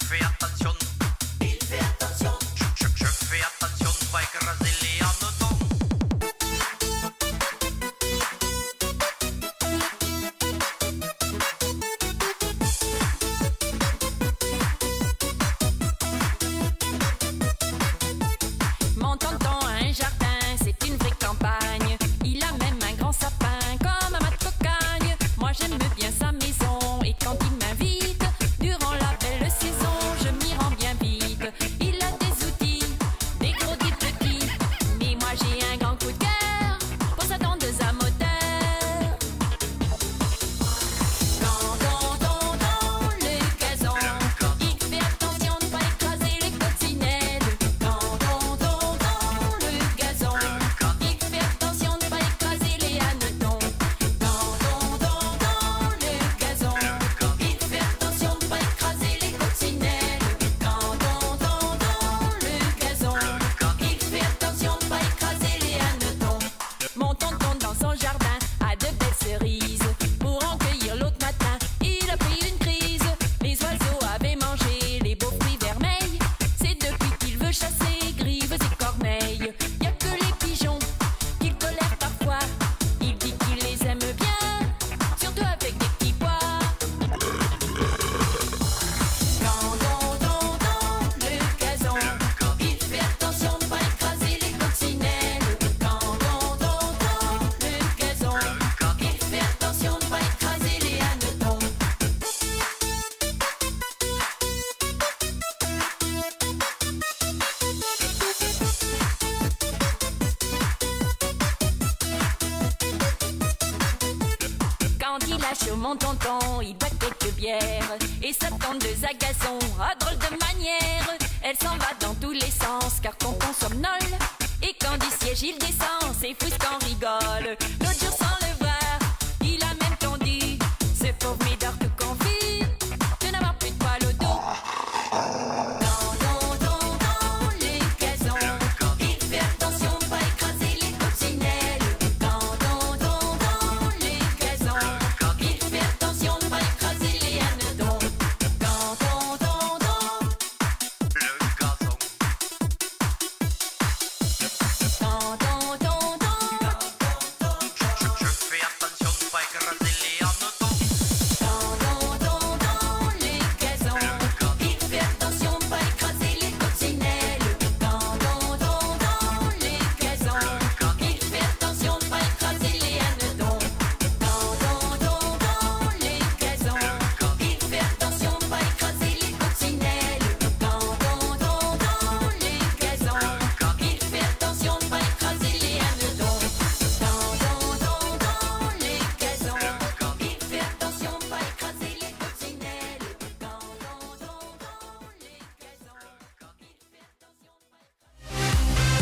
fais attention. Il fait attention. Je fais attention de pas écraser les hannetons. Mon tonton a un jardin, c'est une vraie campagne. Il a même un grand sapin comme à ma cocagne. Moi j'aime bien sa maison et quand il m'invite, durant la belle saison, je m'y rends bien vite. Il a des outils, des gros, des petits, mais moi j'ai un grand coup de cœur pour sa tondeuse à moteur. Dans le gazon, il fait attention de pas écraser les coccinelles. Dans le gazon, il fait attention de pas écraser les hannetons. Dans le gazon, il fait attention de pas écraser les coccinelles. Dans le gazon, il fait attention de pas écraser les hannetons. Mon tonton dans son jardin a de belles cerises. Pour en cueillir l'autre matin, il a pris une crise. Les oiseaux avaient mangé les beaux fruits vermeils. C'est depuis qu'il veut chasser grives et corneilles. Y a que les pigeons qu'il tolère parfois. Il dit qu'il les aime bien, surtout avec des petits pois. Dans le gazon, il fait attention de pas écraser les coccinelles. Dans le gazon, il fait attention de pas écraser les hannetons. Quand il a chaud, mon tonton, il boit quelques bières. Et sa tondeuse à gazon a drôle de manière. Elle s'en va dans tous les sens, car tonton somnole. Et quand du siège il descend, c'est fou ce qu'on rigole. L'autre jour sans le voir, il a même tondu ce pauvre médor tout confus de n'avoir plus de poil au dos. Dans les gazons, il fait attention de pas écraser les coccinelles. Dans les gazons, il fait attention de pas écraser les hannetons. Dans Le gazon. Je fais attention de pas écraser les hannetons. Dans les gazons, il fait attention de pas écraser les coccinelles. Dans les gazons, il fait attention de pas écraser les hannetons. Dans les gazons, il fait attention de pas écraser les coccinelles. Dans les gazons, il fait attention de pas écraser les hannetons. Dans les gazons, il fait attention de pas écraser les coccinelles. Dans les gazons, il fait attention de pas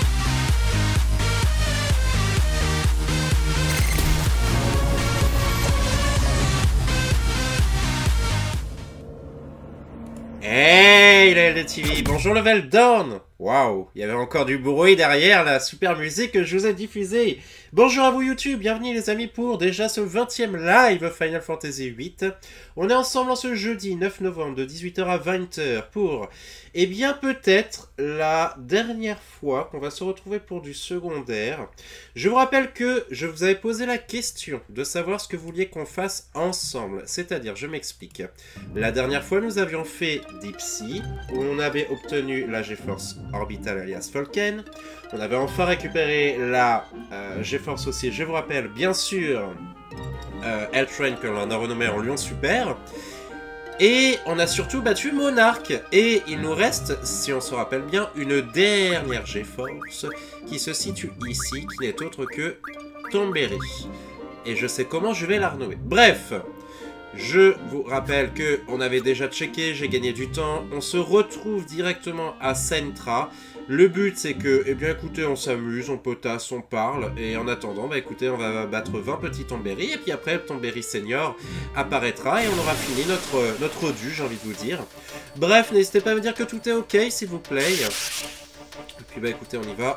Hey les LDTV, bonjour Level Down. Waouh, il y avait encore du bruit derrière la super musique que je vous ai diffusée. Bonjour à vous YouTube, bienvenue les amis pour déjà ce 20e live Final Fantasy VIII. On est ensemble en ce jeudi 9 novembre de 18h à 20h pour, eh bien peut-être la dernière fois qu'on va se retrouver pour du secondaire. Je vous rappelle que je vous avais posé la question de savoir ce que vous vouliez qu'on fasse ensemble. C'est-à-dire, je m'explique. La dernière fois, nous avions fait Deep Sea, où on avait obtenu la GeForce Orbital alias Falken. On avait enfin récupéré la GeForce aussi, je vous rappelle, bien sûr, L-Train que l'on a renommé en Lion Super. Et on a surtout battu Monarch. Et il nous reste, si on se rappelle bien, une dernière GeForce qui se situe ici, qui n'est autre que Tonberry. Et je sais comment je vais la renouer. Bref, je vous rappelle que on avait déjà checké, j'ai gagné du temps. On se retrouve directement à Centra. Le but c'est que, eh bien écoutez, on s'amuse, on potasse, on parle. Et en attendant, bah écoutez, on va battre 20 petits Tonberry. Et puis après, le Tonberry Senior apparaîtra et on aura fini notre dû, j'ai envie de vous dire. Bref, n'hésitez pas à me dire que tout est ok, s'il vous plaît. Et puis bah écoutez, on y va.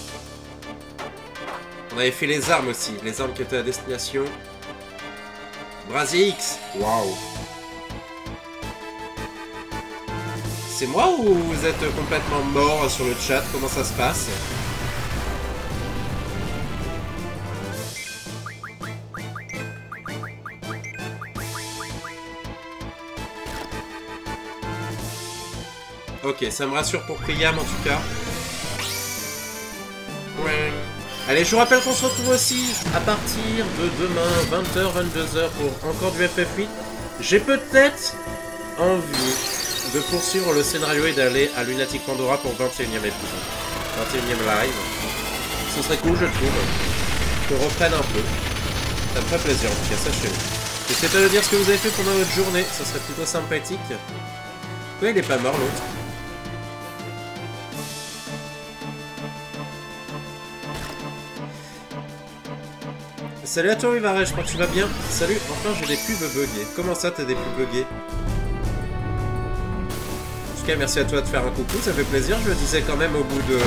On avait fait les armes aussi, les armes qui étaient à destination. Brasier X, waouh. C'est moi ou vous êtes complètement mort sur le chat? Comment ça se passe? Ok, ça me rassure pour Priam en tout cas. Ouais. Allez, je vous rappelle qu'on se retrouve aussi à partir de demain, 20h, 22h pour encore du FF8. J'ai peut-être envie de poursuivre le scénario et d'aller à Lunatic Pandora pour 21e épisode. 21e live. Ce serait cool, je trouve. Que reprenne un peu. Ça me ferait plaisir en tout cas, sachez-le. N'hésitez pas à dire ce que vous avez fait pendant votre journée, ça serait plutôt sympathique. Pourquoi il est pas mort l'autre? Salut à toi Ivaré, je crois que tu vas bien. Salut, enfin j'ai des pubs buggées. Comment ça t'as des pubs buggées? En tout cas merci à toi de faire un coucou, ça fait plaisir. Je le disais quand même au bout de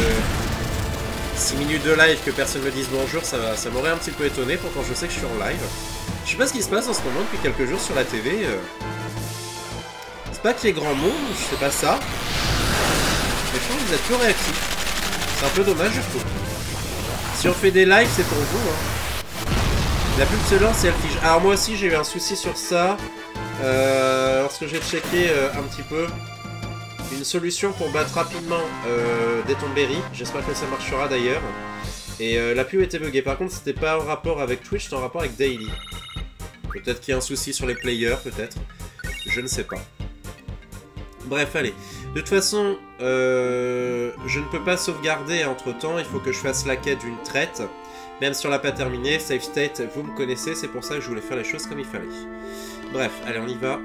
6 minutes de live que personne me dise bonjour, ça m'aurait un petit peu étonné, pourtant je sais que je suis en live. Je sais pas ce qui se passe en ce moment depuis quelques jours sur la TV. C'est pas qu'il y ait grand monde, je sais pas ça. Mais je trouve que vous êtes plus réactifs. C'est un peu dommage je trouve. Si on fait des lives c'est pour vous hein. La pub se lance et elle fige. Alors moi aussi j'ai eu un souci sur ça. Lorsque j'ai checké un petit peu une solution pour battre rapidement des Tomberry. J'espère que ça marchera d'ailleurs. Et la pub était buggée. Par contre c'était pas en rapport avec Twitch, c'était en rapport avec Daily. Peut-être qu'il y a un souci sur les players, peut-être. Je ne sais pas. Bref, allez. De toute façon, je ne peux pas sauvegarder entre temps. Il faut que je fasse la quête d'une traite. Même si on l'a pas terminé, save state, vous me connaissez, c'est pour ça que je voulais faire les choses comme il fallait. Bref, allez, on y va.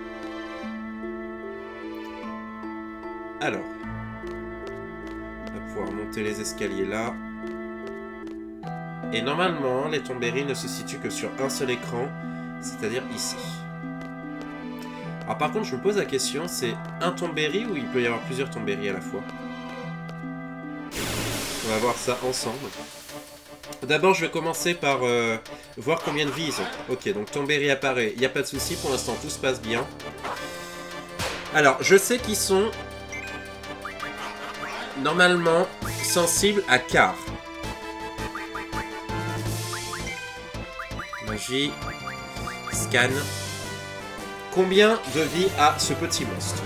Alors. On va pouvoir monter les escaliers là. Et normalement, les Tomberry ne se situent que sur un seul écran, c'est-à-dire ici. Alors par contre, je me pose la question, c'est un Tomberry ou il peut y avoir plusieurs Tomberry à la fois? On va voir ça ensemble. D'abord, je vais commencer par voir combien de vies ils ont. Ok, donc Tomberry apparaît, il n'y a pas de souci, pour l'instant tout se passe bien. Alors, je sais qu'ils sont normalement sensibles à quart. Magie, scan. Combien de vie a ce petit monstre?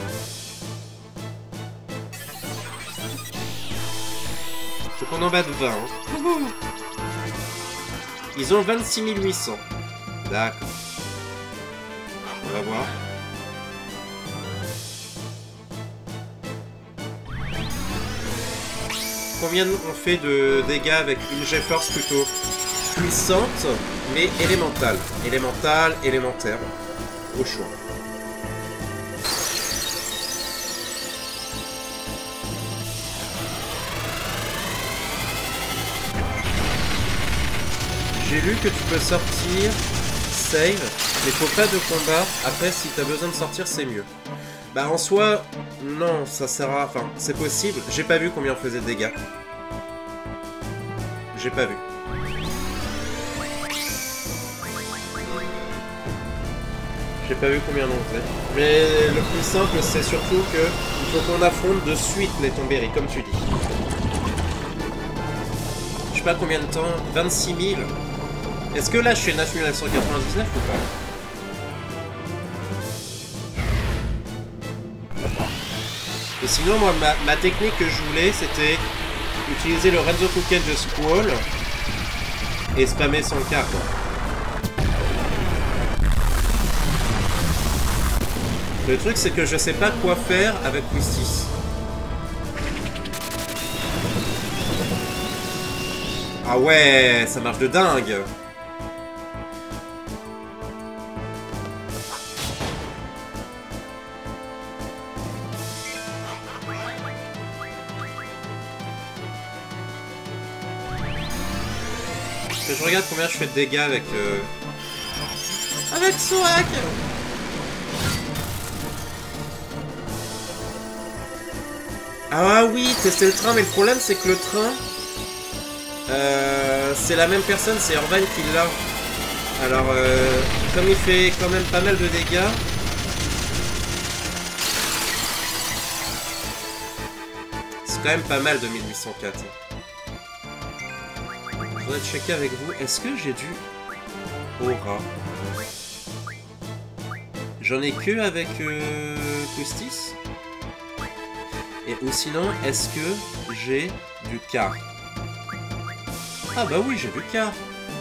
Faut qu'on en batte 20. Hein. Ils ont 26 800. D'accord. On va voir. Combien on fait de dégâts avec une GeForce plutôt puissante, mais élémentale. Élémentale, élémentaire. Au choix. J'ai lu que tu peux sortir, save, mais faut pas de combat. Après, si t'as besoin de sortir, c'est mieux. Bah en soi, non, ça sert à... Enfin, c'est possible. J'ai pas vu combien on faisait de dégâts. J'ai pas vu. J'ai pas vu combien on faisait. Mais le plus simple, c'est surtout que il faut qu'on affronte de suite les Tomberry, comme tu dis. Je sais pas combien de temps. 26 000. Est-ce que là, je suis 9999 ou pas? Et sinon, moi, ma technique que je voulais, c'était utiliser le Renzo Kuken de Squall et spammer son cas, quoi. Le truc, c'est que je sais pas quoi faire avec Wistis. Ah ouais, ça marche de dingue. Je regarde combien je fais de dégâts avec avec Soak. Ah oui, tester le train, mais le problème c'est que le train c'est la même personne, c'est Urban qui l'a. Alors comme il fait quand même pas mal de dégâts, C'est quand même pas mal 2804. Je voudrais checker avec vous. Est-ce que j'ai du aura? J'en ai que avec Custis. Et ou sinon, est-ce que j'ai du car? Ah bah oui, j'ai du car.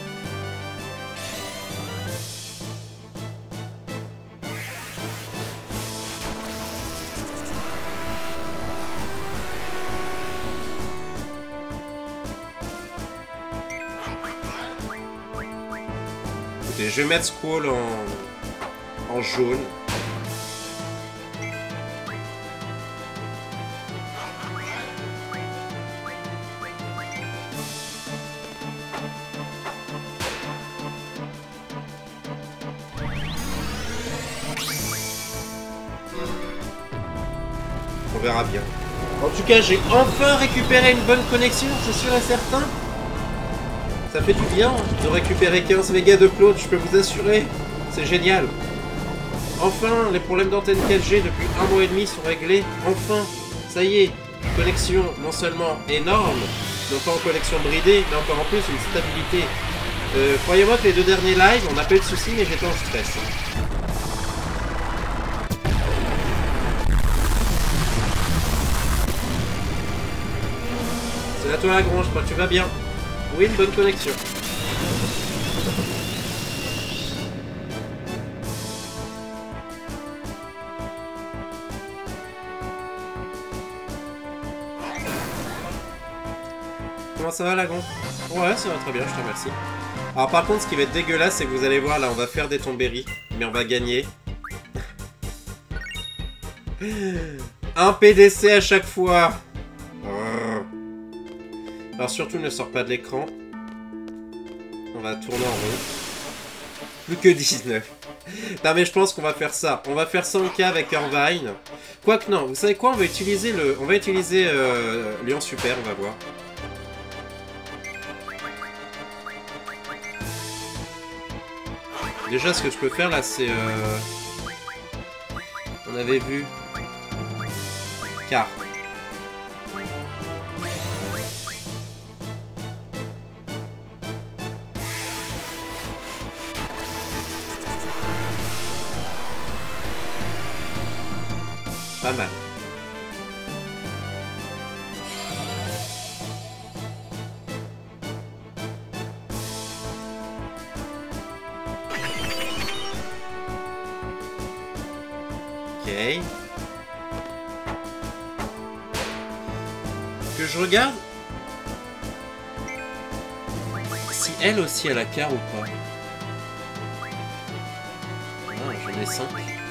Écoutez, je vais mettre Squall en jaune. On verra bien. En tout cas, j'ai enfin récupéré une bonne connexion, c'est sûr et certain. Ça fait du bien de récupérer 15 mégas de cloud, je peux vous assurer. C'est génial. Enfin, les problèmes d'antenne 4G depuis 1 mois et demi sont réglés. Enfin, ça y est. Connexion non seulement énorme, non pas en connexion bridée, mais encore en plus une stabilité. Croyez-moi que les 2 derniers lives, on n'a pas eu de soucis, mais j'étais en stress. C'est à toi la gronde, je crois que tu vas bien. Oui, une bonne connexion. Comment ça va la gronde? Ouais, ça va très bien, je te remercie. Alors par contre, ce qui va être dégueulasse, c'est que vous allez voir, là, on va faire des tombéries, mais on va gagner. Un PDC à chaque fois. Alors surtout, ne sors pas de l'écran. On va tourner en rond. Plus que 19. Non mais je pense qu'on va faire ça. On va faire 100K avec Irvine. Quoique non, vous savez quoi? On va utiliser Lion Super, on va voir. Déjà, ce que je peux faire là, c'est... On avait vu... Car. Pas mal. Ok. Que je regarde si elle aussi elle a car ou pas. Ah, j'en ai 5.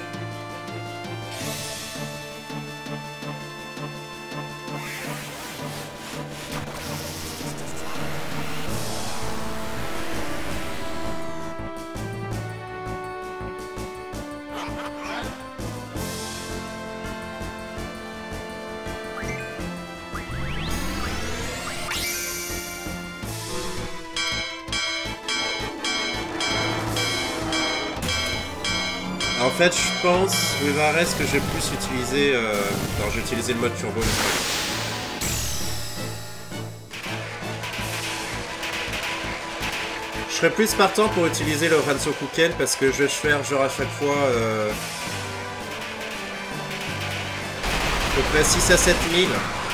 En fait, je pense, Wevarest, que j'ai plus utilisé... Non, j'ai utilisé le mode turbo. Je serais plus partant pour utiliser le Ransokuken parce que je vais faire genre à chaque fois... à peu près 6 à 7 000.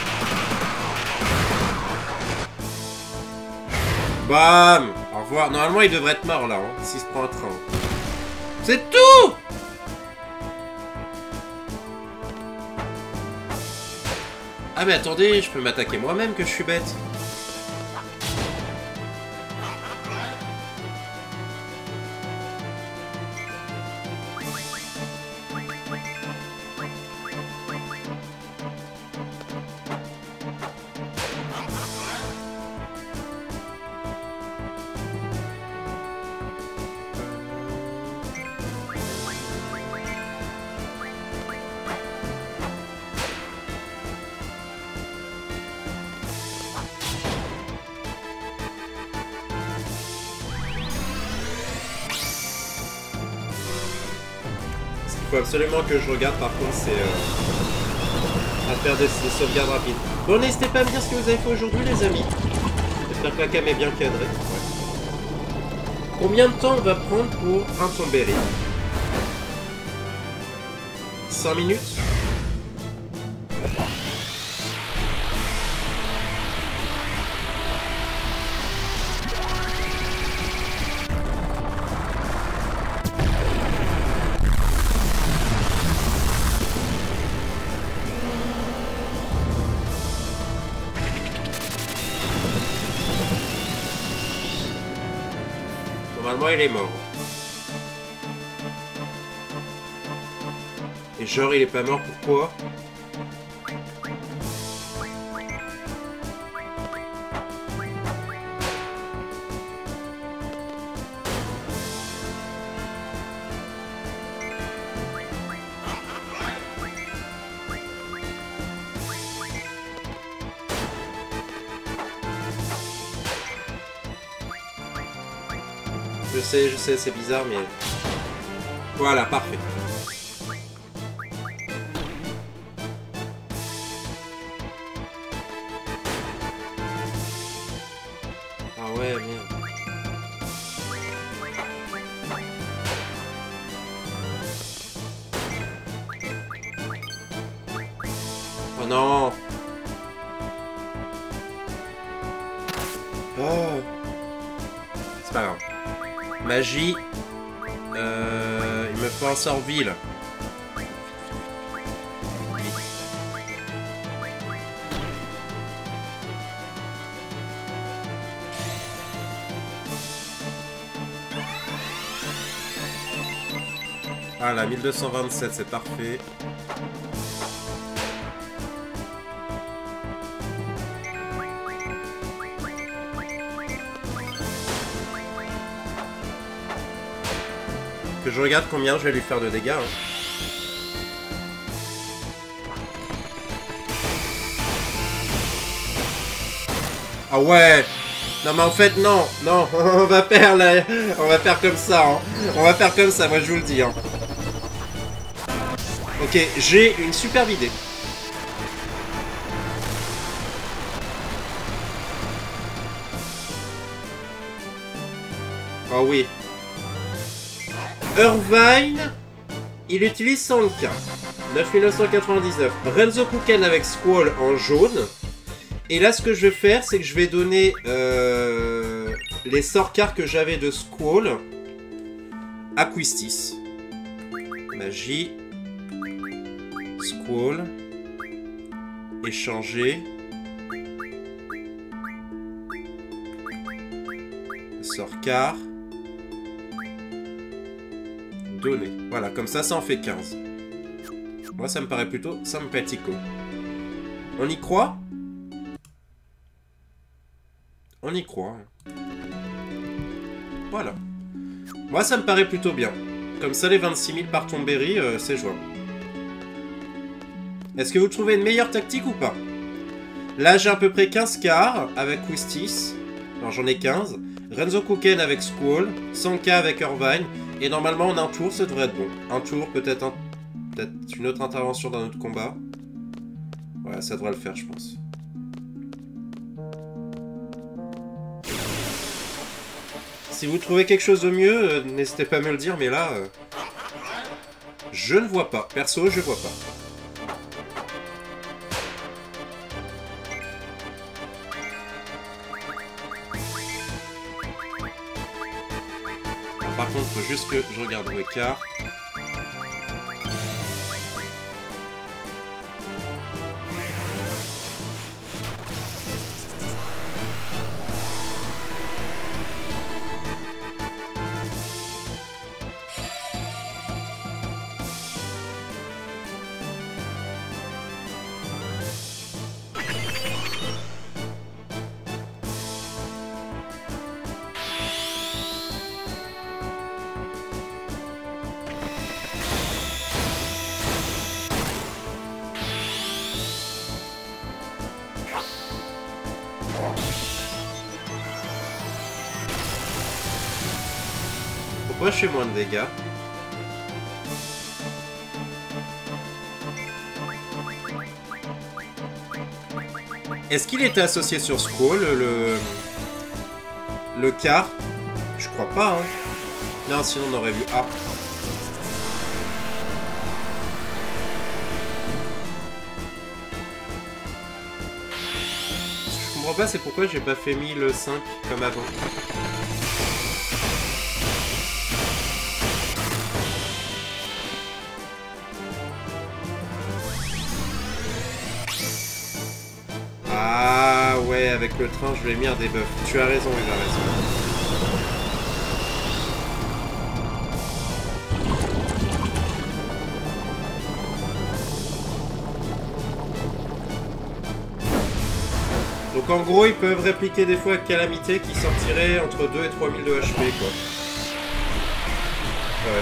Bam! Au revoir. Normalement, il devrait être mort là, hein, s'il se prend un train. C'est tout! Ah mais attendez, je peux m'attaquer moi-même que je suis bête. Ce qu'il faut absolument que je regarde par contre c'est... à faire des sauvegardes rapides. Bon, n'hésitez pas à me dire ce que vous avez fait aujourd'hui, les amis. J'espère que la cam est bien cadrée. Ouais. Combien de temps on va prendre pour un Tomberry? 5 minutes? Normalement, il est mort. Et genre, il est pas mort, pourquoi? Je sais, c'est bizarre, mais... Voilà, parfait. Ah ouais, merde. Oh non. Oh. C'est pas grave. Magie. Il me faut un sort ville. Ah là, 1227, c'est parfait. Que je regarde combien je vais lui faire de dégâts. Hein. Ah ouais. Non mais en fait non, non, on va faire comme ça. Hein. On va faire comme ça, moi je vous le dis. Hein. Ok, j'ai une superbe idée. Ah oui. Irvine, il utilise 100K. 9999. Renzo Kuken avec Squall en jaune. Et là, ce que je vais faire, c'est que je vais donner les sorts cartes que j'avais de Squall à Quistis. Magie. Squall. Échanger. Sort carte. Donner. Voilà, comme ça, ça en fait 15. Moi, ça me paraît plutôt sympathico. On y croit? On y croit. Voilà. Moi, ça me paraît plutôt bien. Comme ça, les 26 000 par Tomberry, c'est jouable. Est-ce que vous trouvez une meilleure tactique ou pas? Là, j'ai à peu près 15 quarts avec Quistis. Non, j'en ai 15. Renzo Kuken avec Squall. 100K avec Irvine. Et normalement, en un tour, ça devrait être bon. Un tour, peut-être une autre intervention dans notre combat. Ouais, ça devrait le faire, je pense. Si vous trouvez quelque chose de mieux, n'hésitez pas à me le dire, mais là... je ne vois pas. Perso, je vois pas. Par contre, faut juste que je regarde le quart. Pourquoi je fais moins de dégâts? Est-ce qu'il était associé sur Squall, le car? Je crois pas, hein. Non, sinon on aurait vu A. Je comprends pas, c'est pourquoi j'ai pas fait 1005 comme avant. Ah ouais, avec le train, je lui ai mis un debuff. Tu as raison, il a raison. Donc en gros, ils peuvent répliquer des fois avec Calamité qui sortirait entre 2 et 3000 de HP, quoi. Ouais.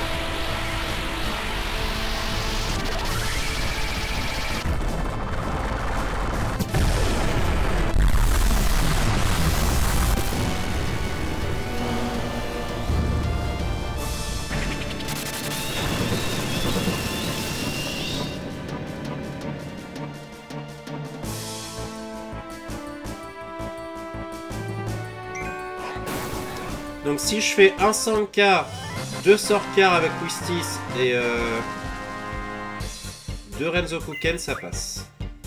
Donc si je fais un Sankar, 2 Sorkar avec Wistis et 2 Renzokuken, ça passe.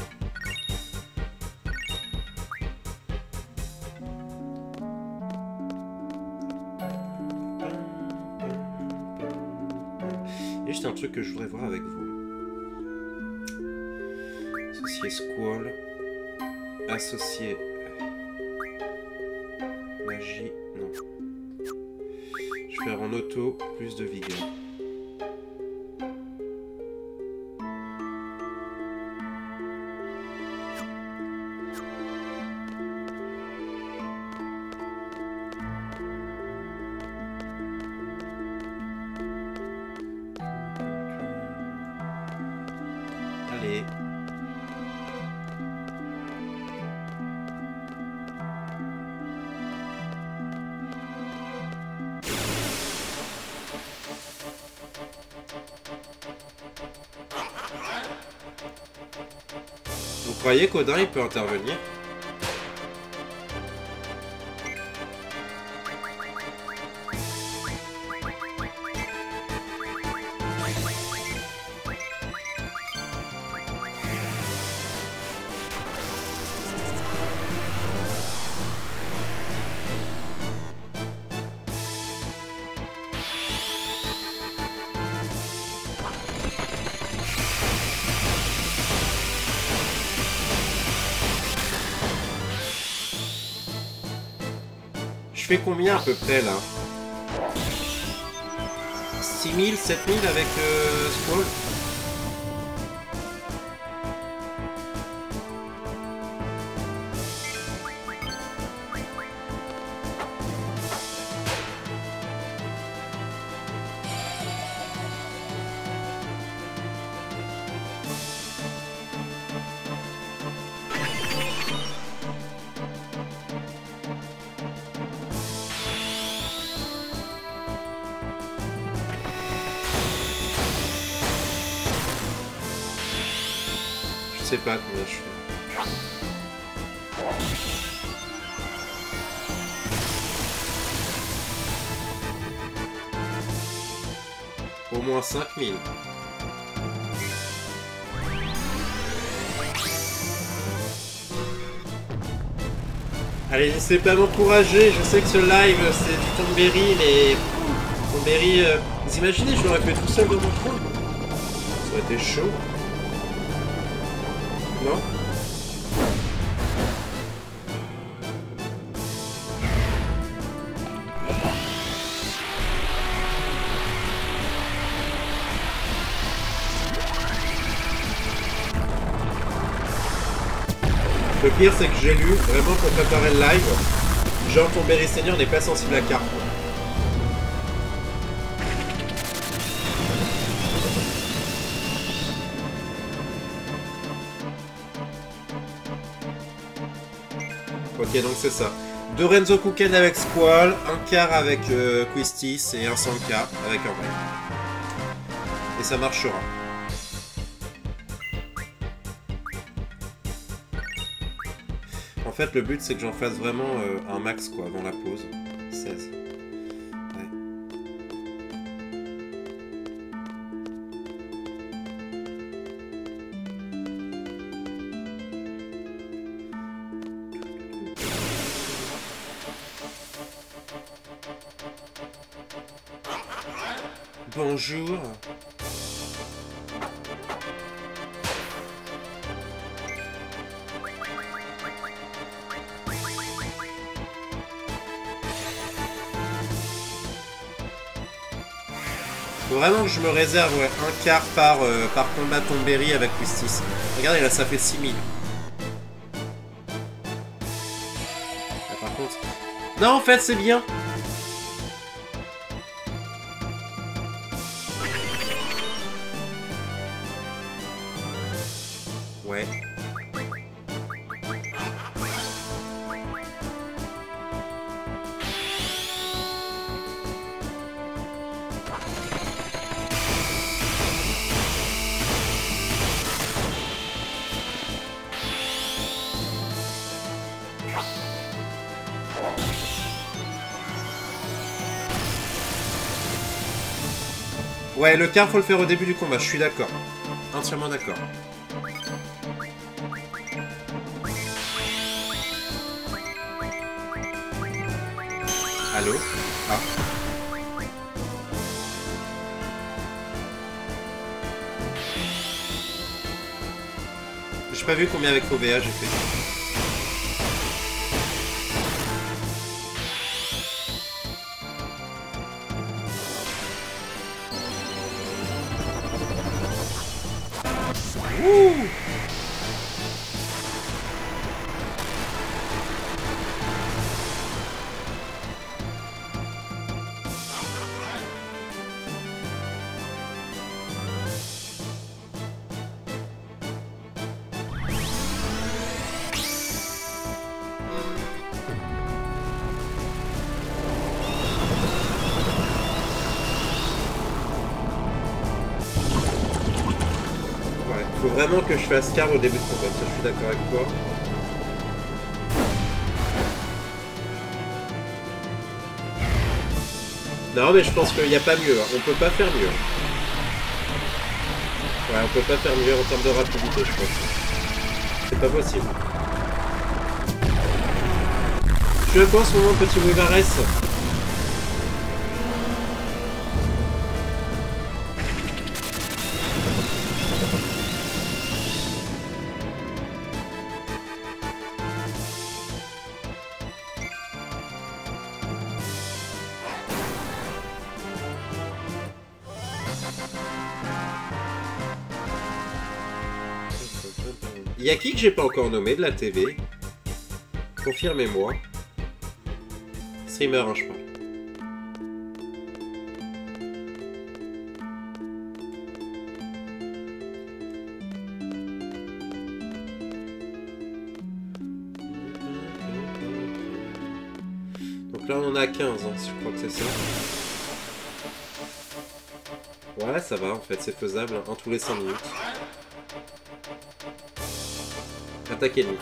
Et juste un truc que je voudrais voir avec vous. Associer Squall. Associer magie. Non. Je vais faire en auto plus de vigueur. Allez. Vous croyez qu'Odin il peut intervenir? Je fais combien à peu près là? 6000, 7000 avec Squall? Je sais pas combien je fais. Au moins 5000. Allez, n'hésitez pas à m'encourager. Je sais que ce live c'est du Tonberry, mais Tonberry, vous imaginez, je l'aurais fait tout seul dans mon trône. Ça aurait été chaud. Non? Le pire c'est que j'ai lu, vraiment pour préparer le live, genre Tonberry Senior n'est pas sensible à carte. Ok, donc c'est ça. 2 Renzokuken avec Squall, un quart avec Quistis et un Sankar avec un vrai. Et ça marchera. En fait, le but, c'est que j'en fasse vraiment un max, quoi, avant la pause. 16. Ouais. Bonjour. Faut vraiment que je me réserve un quart par combat Tomberry avec Justice. Regardez là, ça fait 6000. Ah, par contre... Non, en fait, c'est bien. Ouais. Ouais, le quart, faut le faire au début du combat, je suis d'accord. Entièrement d'accord. Allô? Ah. J'ai pas vu combien avec OVA j'ai fait. Ouh! Faut vraiment que je fasse quart au début de combat, ça je suis d'accord avec toi. Non mais je pense qu'il n'y a pas mieux, hein. On peut pas faire mieux. Ouais, on peut pas faire mieux en termes de rapidité, je pense. C'est pas possible. Je suis à quoi en ce moment, petit Wivarès? Y'a qui que j'ai pas encore nommé de la TV? Confirmez-moi. Streamer, hein, je parle. Donc là on en a 15, hein, je crois que c'est ça. Ouais, ça va en fait, c'est faisable, hein, un tous les 5 minutes. Attaque ennemie.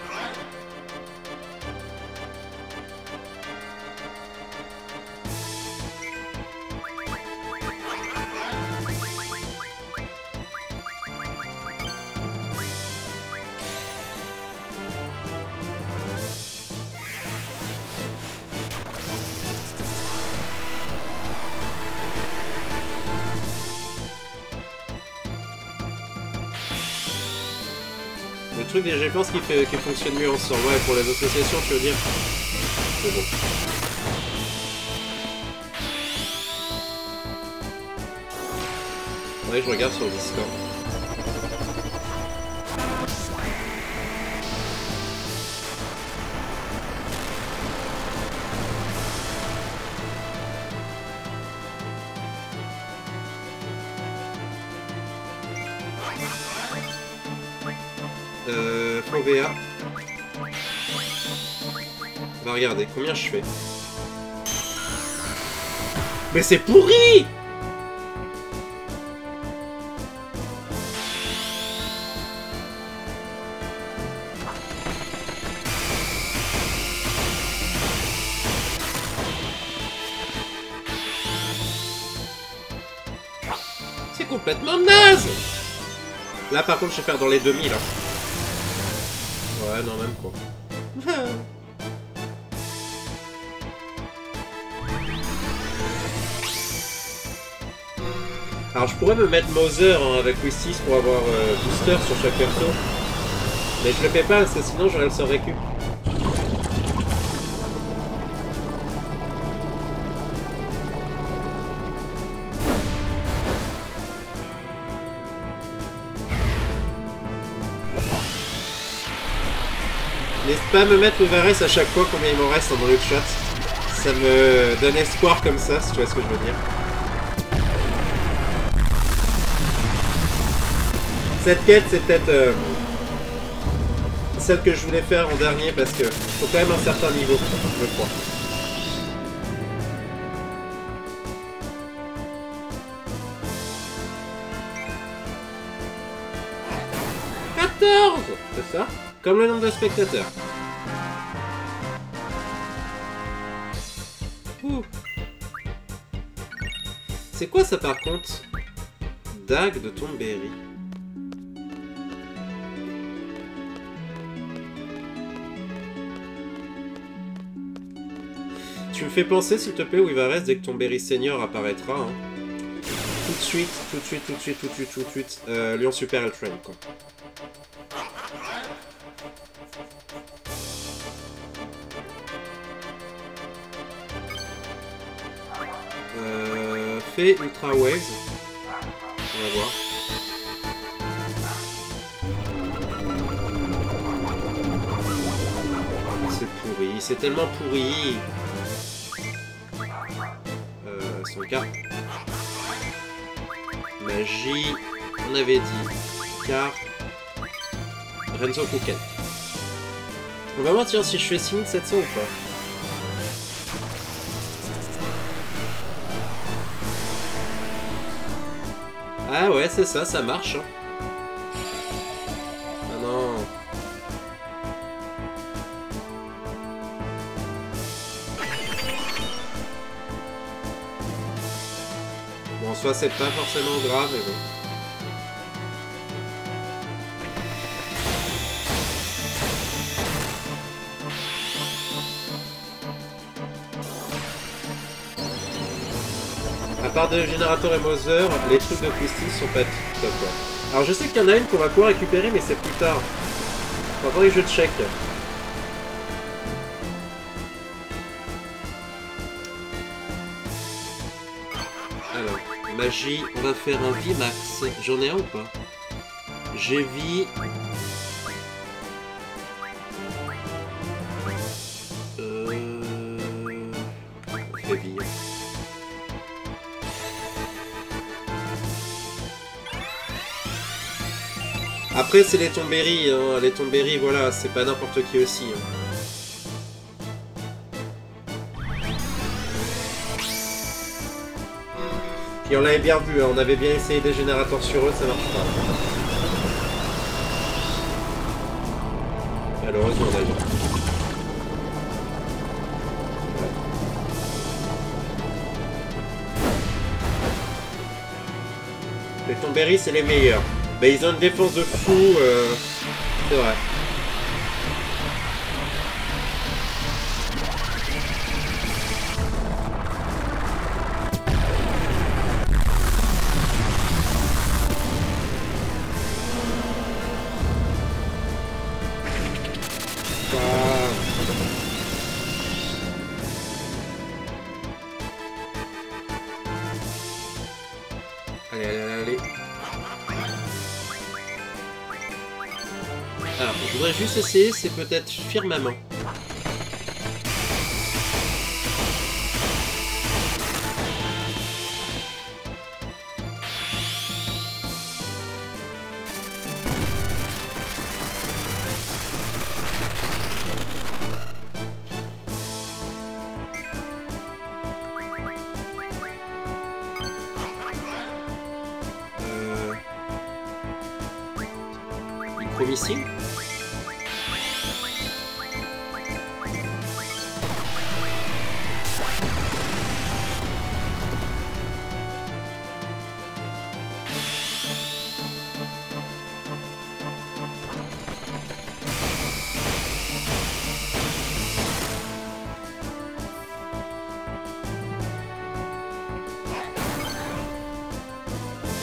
Le truc des GeForce qui fonctionne mieux ensemble, ouais, pour les associations, tu veux dire. C'est bon. Ouais, je regarde sur le Discord. OVA. On va regarder combien je fais. Mais c'est pourri! complètement naze. Là, par contre, je vais faire dans les demi, là. Ouais, non, même pas. Alors, je pourrais me mettre Mother hein, avec Wistis pour avoir booster sur chaque perso. Mais je le fais pas, parce que sinon, j'aurais le sort récup. N'hésite pas à me mettre le Varese à chaque fois combien il m'en reste dans le chat. Ça me donne espoir comme ça, si tu vois ce que je veux dire. Cette quête, c'est peut-être celle que je voulais faire en dernier parce que faut quand même un certain niveau, je crois. C'est ça? Comme le nombre de spectateurs. Ouh. C'est quoi ça par contre? Dague de Tomberry. Tu me fais penser s'il te plaît où il va rester dès que Tomberry Senior apparaîtra. Hein. Tout de suite, tout de suite, tout de suite, tout de suite, tout de suite. Lyon Super Eltrain quoi. Fait Ultra Waves. On va voir. C'est pourri, c'est tellement pourri. Son cas. Magie. On avait dit. Car. Renzo Kuken. On va voir tiens si je fais 6700 ou pas. Ah ouais, c'est ça, ça marche. Hein. Ah non. Bon, en soi, c'est pas forcément grave, mais bon. À part de générateur et Mother, les trucs de Twisty sont pas top quoi. Alors je sais qu'il y en a une qu'on va pouvoir récupérer mais c'est plus tard. Faudrait que je check. Alors, magie, on va faire un VMAX. J'en ai un ou pas? J'ai vie. Heavy. Après, c'est les Tomberry, hein. Les Tomberry, voilà, c'est pas n'importe qui aussi. Hein. Puis on l'avait bien vu, hein. On avait bien essayé des générateurs sur eux, ça marche pas. Malheureusement d'ailleurs. Les Tomberry, c'est les meilleurs. Bah, ils ont une défense de fou, c'est vrai. Allez, allez, allez, allez. Alors, je voudrais juste essayer, c'est peut-être Firmament. Micro-missile.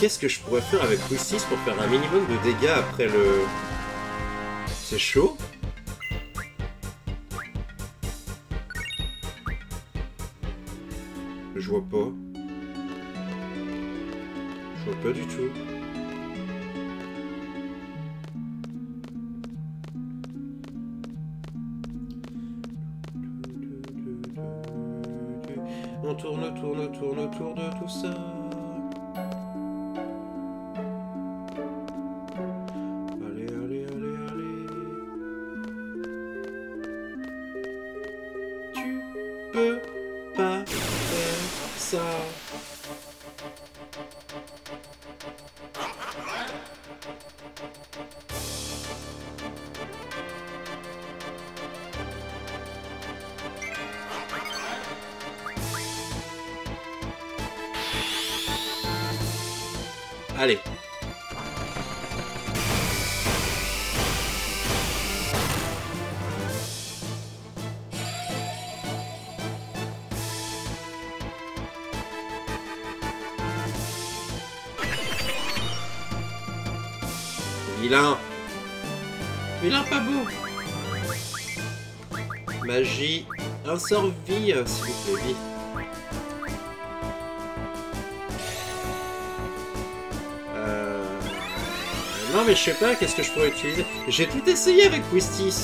qu'est-ce que je pourrais faire avec Twistis pour faire un minimum de dégâts après le... C'est chaud. Je vois pas. Je vois pas du tout. On tourne, tourne, tourne autour de tout ça. Allez, allez, allez, allez. Tu peux pas faire ça. Allez. Vilain. Vilain pas beau. Magie. Un sort vie, s'il vous plaît, vie. Non mais je sais pas, qu'est-ce que je pourrais utiliser? J'ai tout essayé avec Twistis.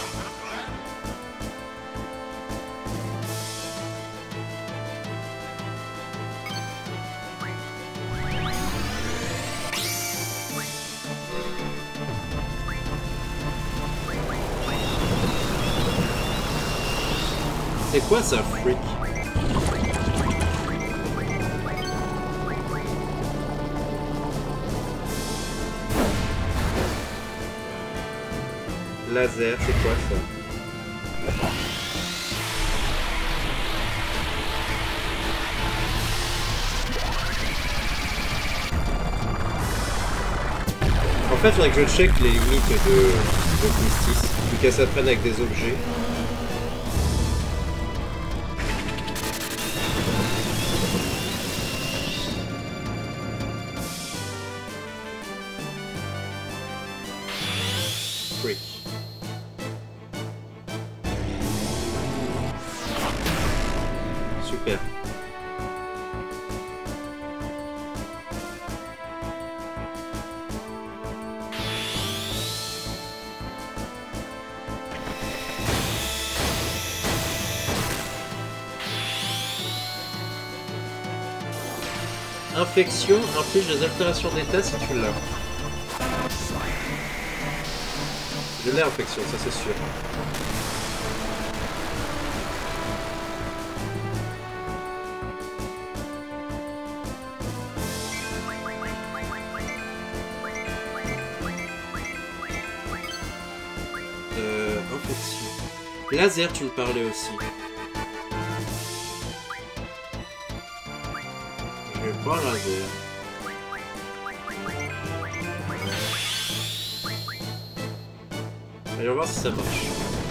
C'est quoi ça, freak? Laser, c'est quoi ça? En fait, il faudrait que je check les limites de Twistis, vu qu'elle s'apprenne avec des objets. Freak. Super. Infection inflige des altérations d'état si tu l'as. Je l'ai infection, ça c'est sûr. Infection. Laser, tu me parlais aussi. Je vais pas laser. Allez, on va voir si ça marche.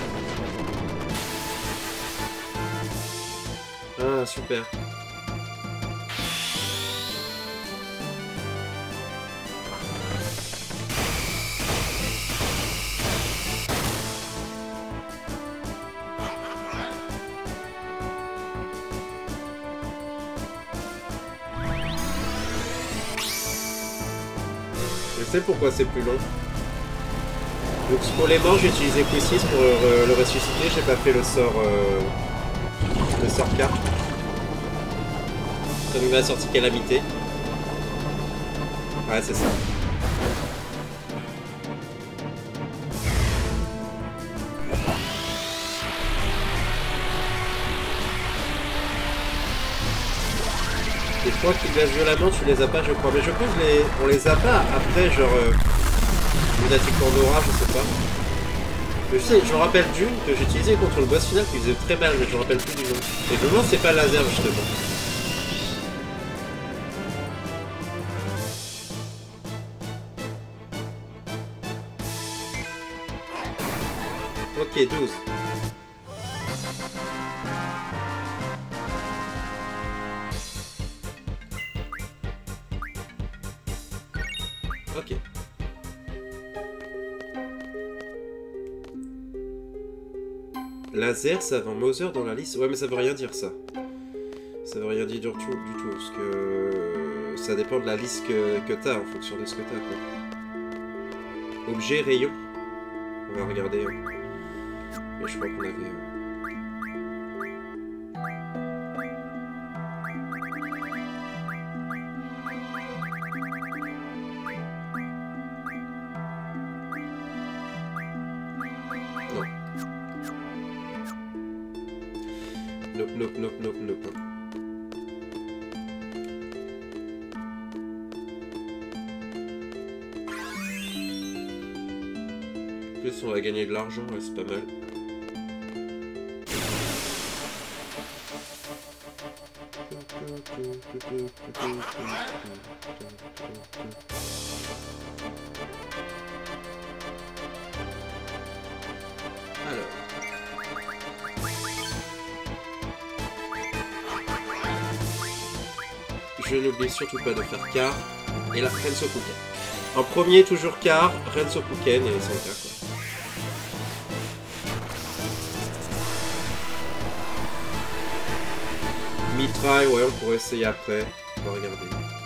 Ah, super. Je sais pourquoi c'est plus long. Donc pour les morts, j'ai utilisé Q6 pour le ressusciter, j'ai pas fait le sort carte. Ça nous a sorti calamité. Ouais, c'est ça. Les trois qui glacent violemment, tu les as pas, je crois. Mais je pense on les a pas après, genre... Lunatic Pandora, je sais pas. Mais je me rappelle d'une que j'ai utilisée contre le boss final qui faisait très mal, mais je me rappelle plus du nom. Et le nom, c'est pas laser, justement. Ok, 12. Laser, ça avant Mother dans la liste. Ouais, mais ça veut rien dire ça. Ça veut rien dire du tout, parce que ça dépend de la liste que t'as, en fonction de ce que t'as, quoi. Objet, rayon. On va regarder. Mais je crois qu'on avait... Nope. En plus, on va gagner de l'argent, ouais, c'est pas mal. Alors... Je n'oublie surtout pas de faire Car et la Rensokuken. En premier, toujours Car, Rensokuken et Sanka, quoi. Mitrai, ouais, on pourrait essayer après. On va regarder.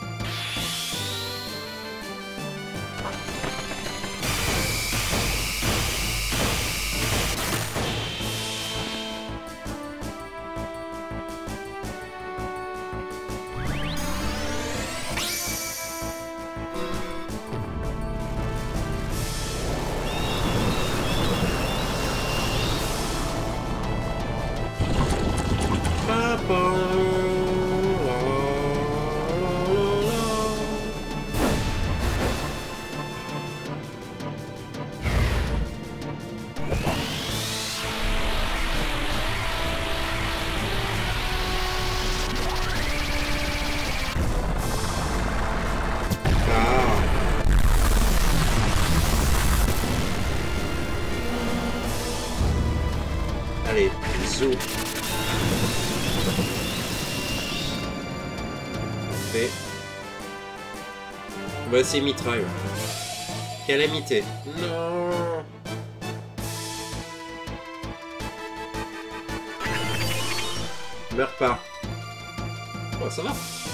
Allez, bisous. Parfait. On va essayer mitraille. Calamité. Non. Meurs pas. Oh, ça va.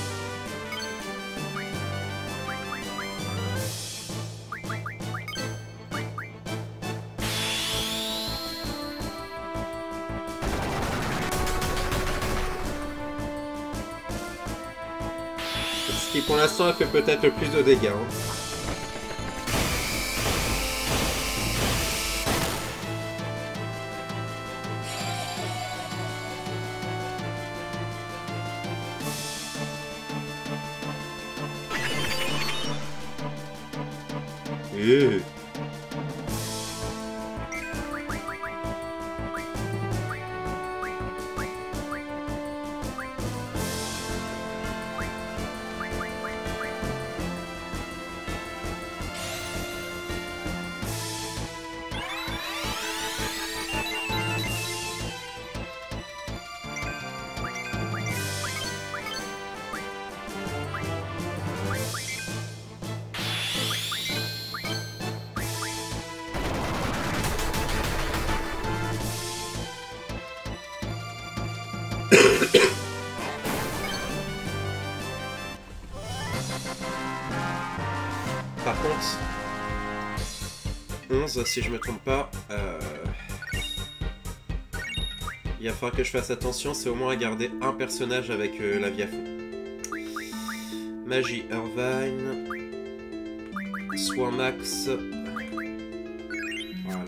Ce qui pour l'instant a fait peut-être le plus de dégâts. Hein. Par contre, 11, si je me trompe pas, il va falloir que je fasse attention, c'est au moins à garder un personnage avec la vie à fond. Magie, Irvine, Soin Max, voilà.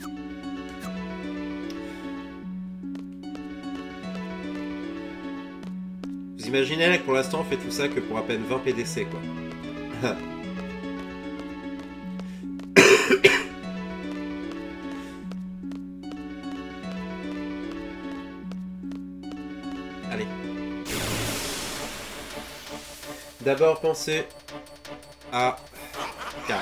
Vous imaginez là que pour l'instant on fait tout ça que pour à peine 20 PDC quoi. Allez. D'abord pensez à 4.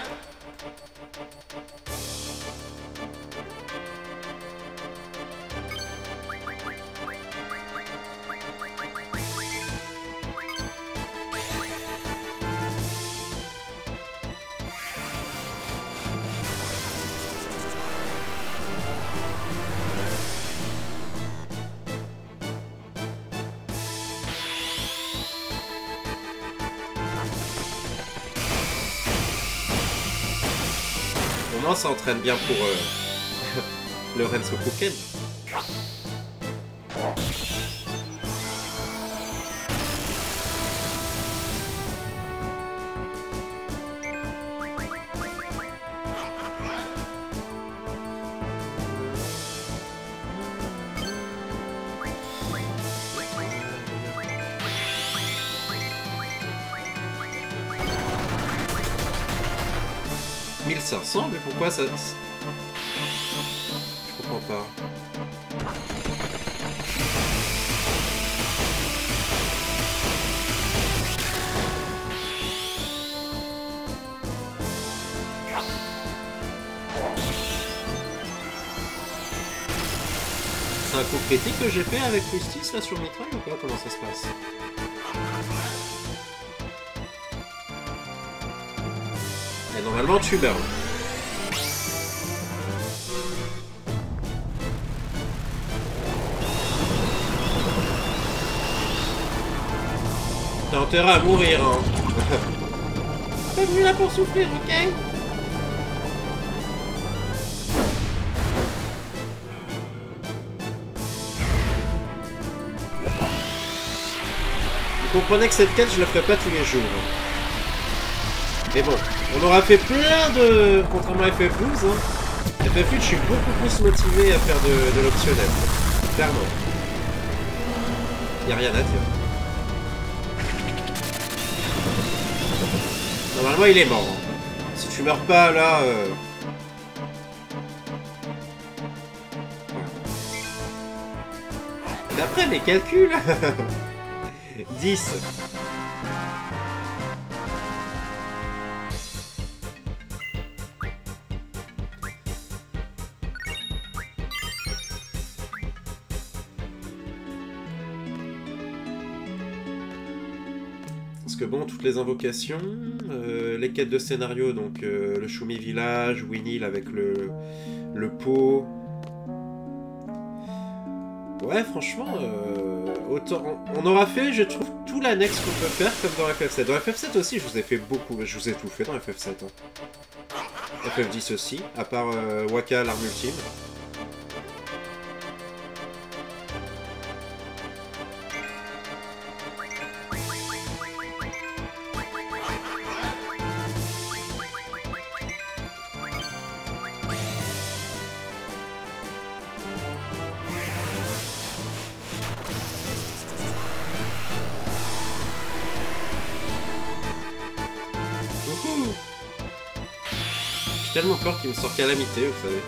Non, ça entraîne bien pour le Rensokuken. « 1500, mais pourquoi ça... » Je comprends pas. C'est un coup critique que j'ai fait avec Justice là sur Mitral ou quoi? Comment ça se passe? Et normalement tu meurs. T'as intérêt à mourir, hein. T'es venu là pour souffrir, ok? Vous comprenez que cette quête, je la ferai pas tous les jours. Mais bon, on aura fait plein de... Contrairement à FF12, hein. FF8, je suis beaucoup plus motivé à faire de l'optionnel. Clairement. Y a rien à dire. Normalement, il est mort. Si tu meurs pas, là... D'après mes calculs... 10. Parce que bon, toutes les invocations, les quêtes de scénario, donc le Shumi Village, Winnie avec le pot. Ouais, franchement, autant on aura fait, je trouve, tout l'annexe qu'on peut faire comme dans FF7. Dans FF7 aussi, je vous ai fait beaucoup, je vous ai tout fait dans FF7. Hein. FF10 aussi, à part Waka, l'arme ultime. J'ai tellement peur qu'il me sort calamité, vous savez.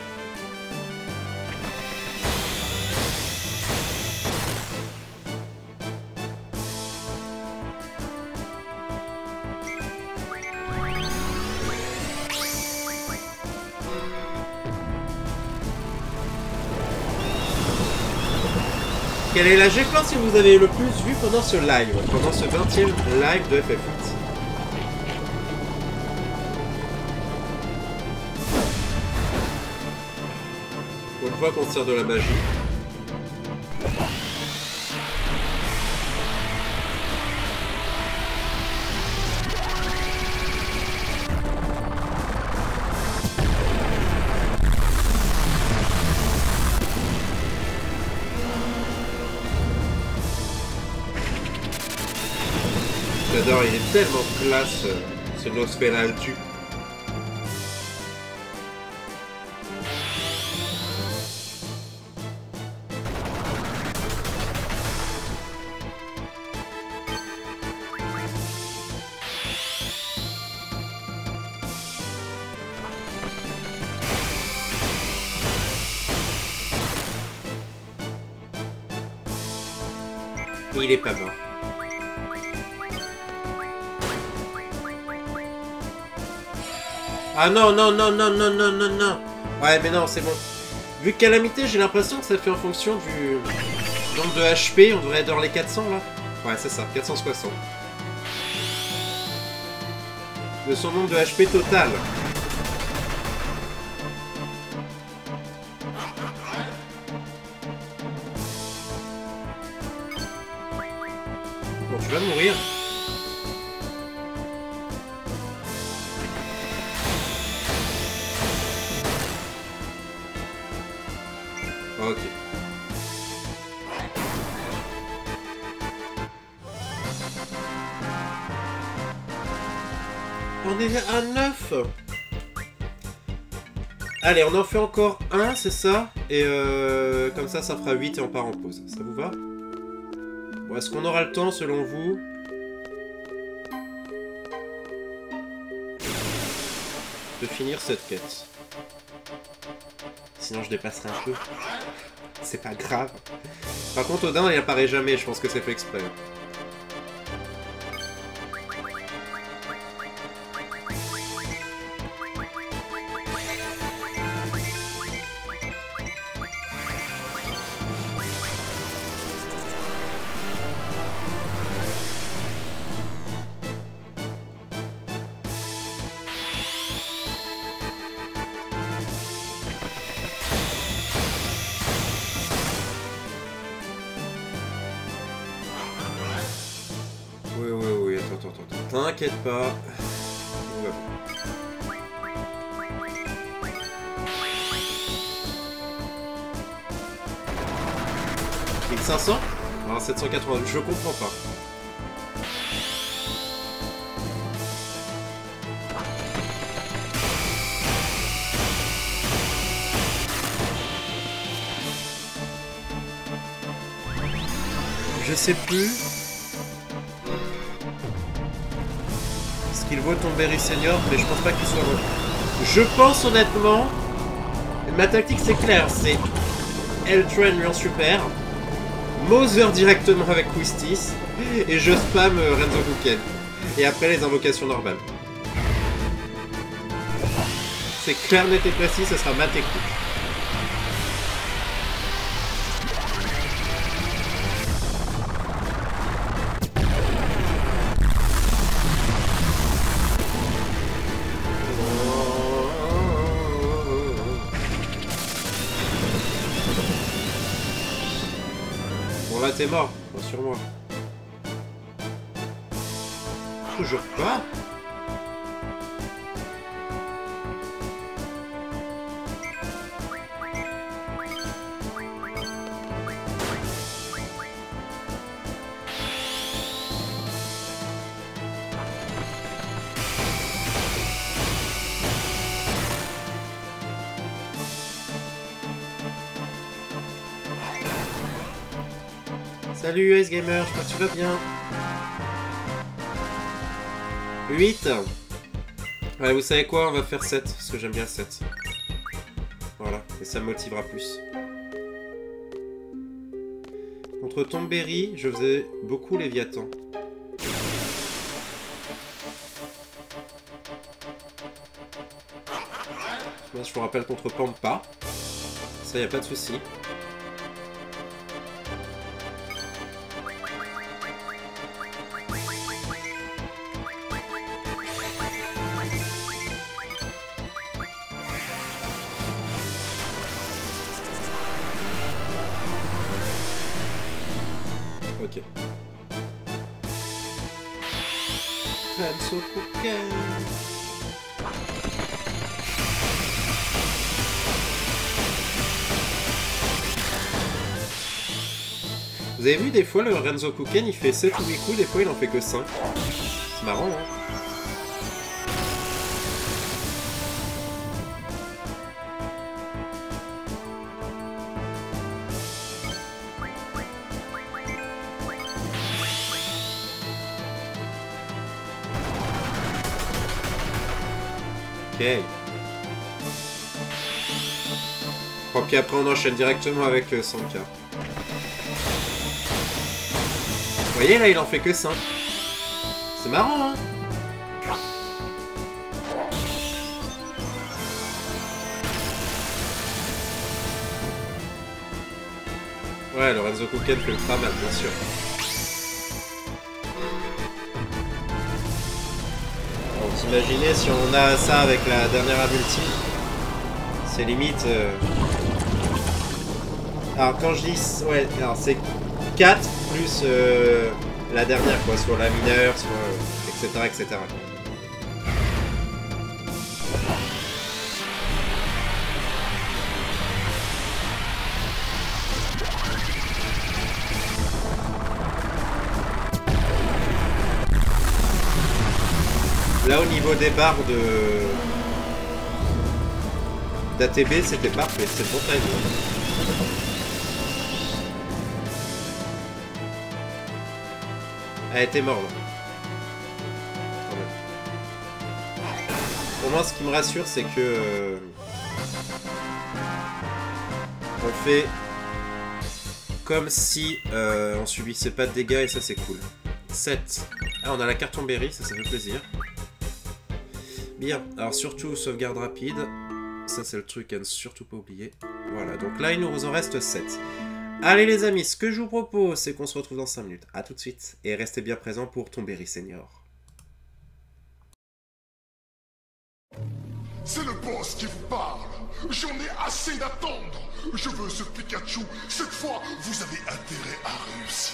Quel est la G-plan si vous avez le plus vu pendant ce live, pendant ce 20e live de FF8? Une fois qu'on sert de la magie. J'adore, il est tellement classe ce Nosferatu. Il est pas mort. Ah non, non, non, non, non, non, non, non. Ouais, mais non, c'est bon. Vu que Calamité, j'ai l'impression que ça fait en fonction du nombre de HP. On devrait être dans les 400, là. Ouais, c'est ça, 460. De son nombre de HP total. Bon, tu vas mourir. Ok. On est à 9. Allez, on en fait encore un, c'est ça? Et comme ça fera 8 et on part en pause. Ça vous va? Bon, est-ce qu'on aura le temps, selon vous? De finir cette quête. Sinon, je dépasserai un peu. C'est pas grave. Par contre, Odin, il apparaît jamais. Je pense que c'est fait exprès. Oui, attends. T'inquiète pas. Ouais. 1500 ? Alors 780, je comprends pas. Je sais plus ce qu'il vaut ton Berry Senior, mais je pense pas qu'il soit bon. Je pense honnêtement, ma tactique c'est clair, c'est Eltron lui en super, Mother directement avec Quistis, et je spam Renzo Kuken. Et après les invocations normales. C'est clair, net et précis, ce sera ma technique. Bon là t'es mort, sur moi. Toujours pas. Salut US Gamer, j'espère que tu vas bien. 8. Ouais, vous savez quoi, on va faire 7, parce que j'aime bien 7. Voilà, et ça me motivera plus. Contre Tomberry, je faisais beaucoup Léviathan. Je vous rappelle contre Pampa. Ça, y a pas de souci. Ok. Renzo Kuken. Vous avez vu, des fois, le Renzo Kuken, il fait 7 ou 8 coups, des fois, il en fait que 5. C'est marrant, hein. Ok. Je crois qu'après on enchaîne directement avec 100k. Vous voyez là, il en fait que 5. C'est marrant, hein. Ouais, le Renzo Kuken fait ultra mal, bien sûr. Vous imaginez si on a ça avec la dernière multi, c'est limite... Alors quand je dis... Ouais, alors c'est 4 plus la dernière, quoi, soit la mineure, soit... etc. etc. niveau des barres de d'ATB, c'était parfait, c'est bon timing. Elle était morte. Pour moi, ce qui me rassure, c'est que on fait comme si on subissait pas de dégâts et ça c'est cool. 7. Ah, on a la carton berry, ça fait plaisir. Bien, alors surtout sauvegarde rapide. Ça c'est le truc à ne surtout pas oublier. Voilà, donc là il nous en reste 7. Allez les amis, ce que je vous propose, c'est qu'on se retrouve dans 5 minutes. A tout de suite, et restez bien présents pour ton berry senior. C'est le boss qui vous parle. J'en ai assez d'attendre. Je veux ce Pikachu. Cette fois, vous avez intérêt à réussir.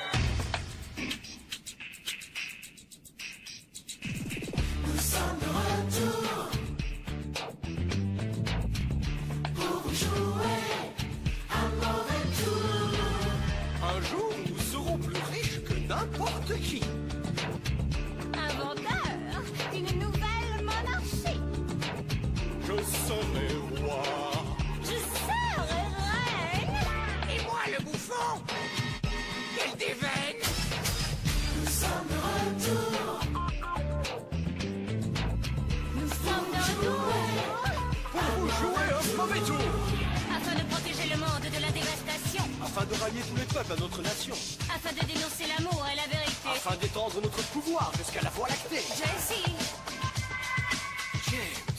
Nous sommes de retour pour vous jouer un mauvais tour. Un jour, nous serons plus riches que n'importe qui. Inventeur d'une nouvelle monarchie. Je serai roi. Je serai reine. Et moi, le bouffon. Quelle déveine. Nous sommes de retour. Nous sommes de retour Pour vous jouer un mauvais tour. afin de protéger le monde de la dévastation, Afin de rallier tous les peuples à notre nation. afin de dénoncer l'amour et la vérité. Afin d'étendre notre pouvoir jusqu'à la Voie lactée. Jessie, James.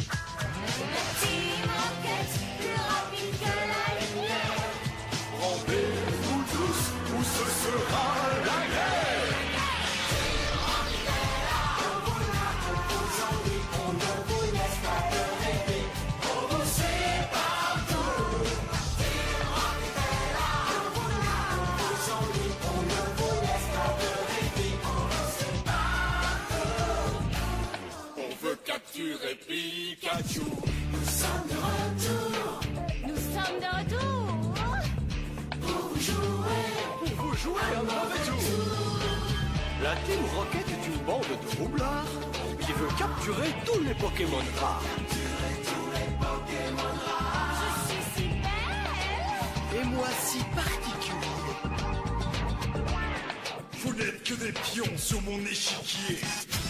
Team Rocket, plus rapide que la lumière. Rendez-vous tous où ce sera la guerre. On veut capturer Pikachu. Nous sommes de retour. Nous sommes de retour pour vous jouer. Pour vous jouer un mauvais tour. La Team Rocket est une bande de roublards qui veut capturer tous les Pokémon rares. Je suis si belle. Et moi si particulier. Vous n'êtes que des pions sur mon échiquier.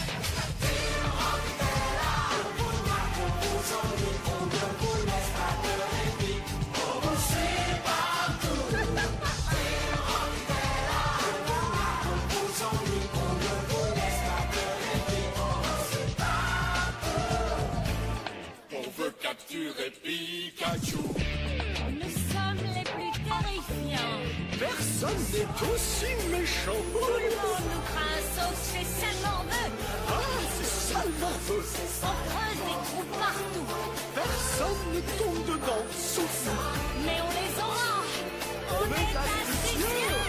On veut capturer Pikachu. Nous sommes les plus terrifiants. Personne n'est aussi méchant. Tout le monde nous craint sauf ces salement vœux. Ah, c'est salement feu. On creuse des trous partout, Personne ne tombe dedans, sauf nous. mais on les aura. On est astucieux.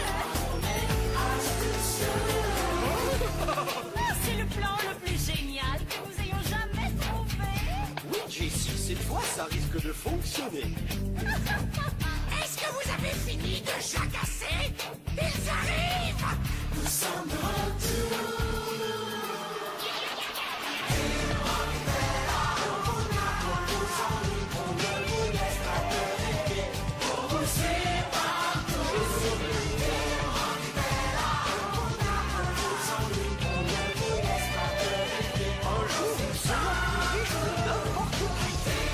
C'est le plan le plus génial que nous ayons jamais trouvé. Oui, Jessie, cette fois, ça risque de fonctionner. Est-ce que vous avez fini de jacasser? Ils arrivent. Nous sommes de retour. Un jour, nous serons plus riches que n'importe qui.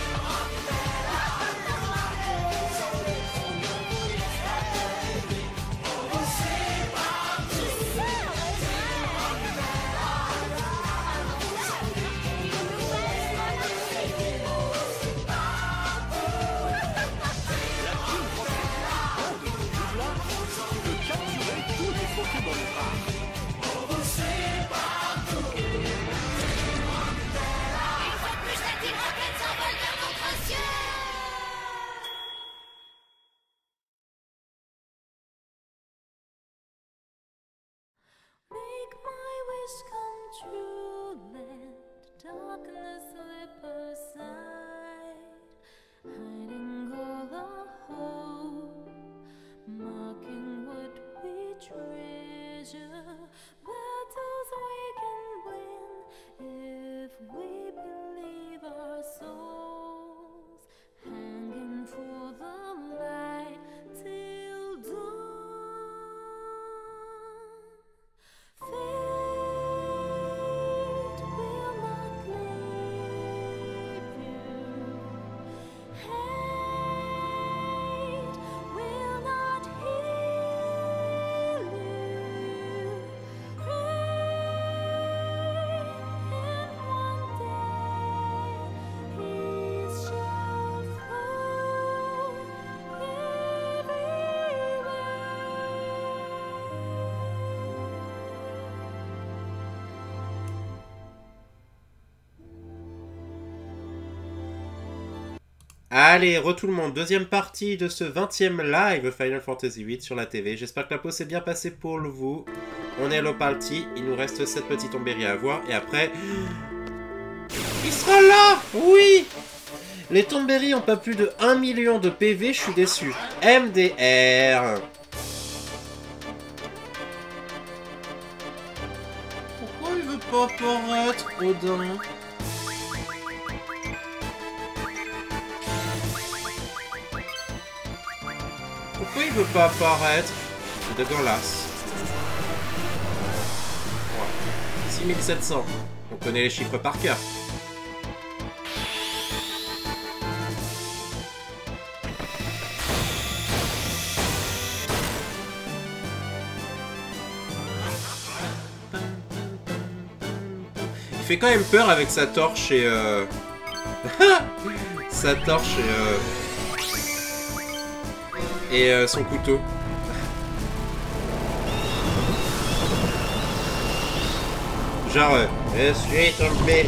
Make my wish come true, let darkness slip aside, hiding all our hope, marking what we treasure, battles we can win. Allez, tout le monde, deuxième partie de ce 20e live Final Fantasy VIII sur la TV. J'espère que la pause s'est bien passée pour vous. On est à l'Opalti, il nous reste 7 petits Tombéry à voir, et après... Il sera là! Oui! Les Tombéry ont pas plus de 1 million de PV, je suis déçu. MDR. Pourquoi il veut pas apparaître, Odin? Pourquoi il veut pas apparaître? C'est dégueulasse. Ouais. 6700. On connaît les chiffres par cœur. Il fait quand même peur avec sa torche et sa torche et son couteau. Genre, je suis tombé.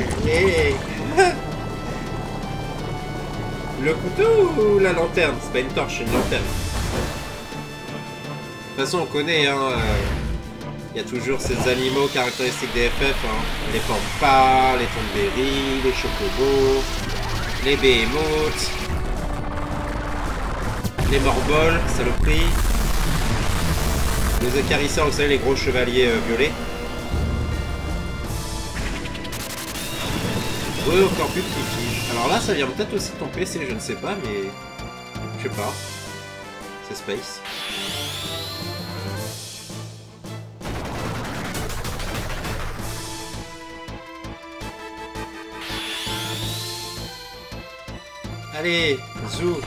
Le couteau ou la lanterne? C'est pas une torche, c'est une lanterne. De toute façon, on connaît, hein. Il y a toujours ces animaux caractéristiques des FF, hein. Les pampas, les Tombéry, les chocobos, les behemoths, les morbols, saloperie, les acarisseurs, vous savez, les gros chevaliers violets. Ouais, encore plus petit. Alors là, ça vient peut-être aussi de ton PC, je ne sais pas, mais... Je sais pas. C'est Space. Allez, zou.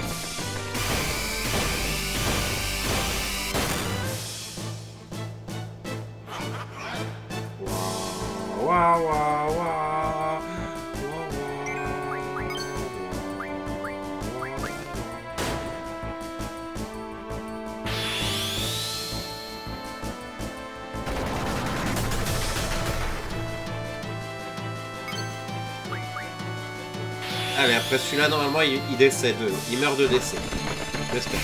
Waouh, waouh, waouh, waouh. Allez, après celui-là, normalement, il décède. Il meurt de décès. J'espère.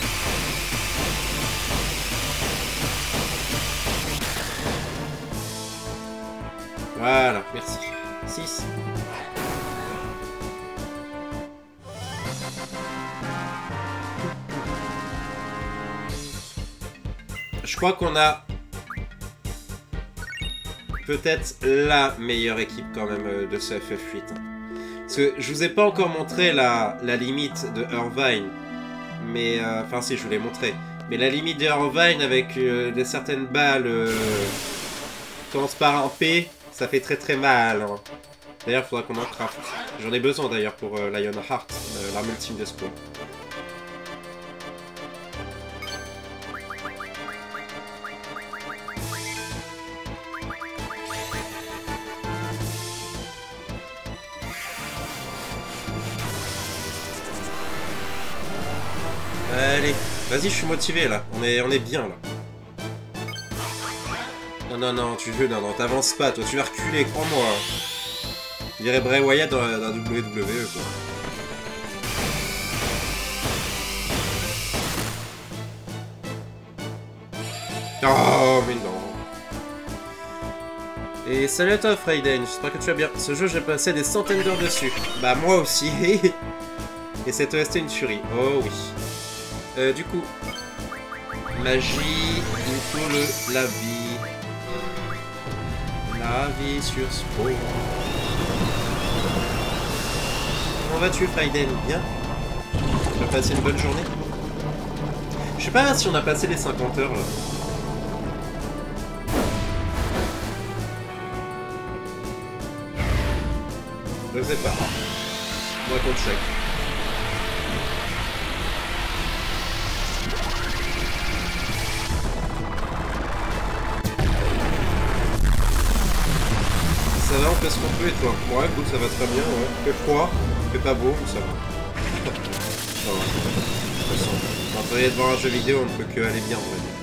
Voilà, merci. 6. Je crois qu'on a peut-être la meilleure équipe quand même de ce FF8. Parce que je vous ai pas encore montré la limite de Irvine, mais enfin si, je vous l'ai montré. Mais la limite de Irvine avec certaines balles commence par un P, ça fait très très mal. Hein. D'ailleurs, il faudra qu'on en craft. J'en ai besoin d'ailleurs pour Lionheart, l'arme ultime de Squall. Allez, vas-y, je suis motivé là. On est bien là. Non, non, non, non, t'avances pas, toi, tu vas reculer, crois-moi. Je dirais Bray Wyatt dans WWE, quoi. Oh, mais non. Et salut à toi, Freyden, j'espère que tu vas bien. Ce jeu, j'ai passé des centaines d'heures dessus. Bah, moi aussi. Et cette OST une tuerie. Oh oui. Du coup, magie, il faut la vie. La vie sur Spawn. Comment vas-tu, Freyden? Bien? Tu as passé une bonne journée? Je sais pas si on a passé les 50 heures là. Je sais pas. On va qu'on check. Ça va, on fait ce qu'on peut et toi? Ouais, écoute, ça va très bien, ouais. Il fait froid, il fait pas beau, mais ça va. Ça va. De toute façon, quand on est devant un jeu vidéo, on ne peut que aller bien, on va dire.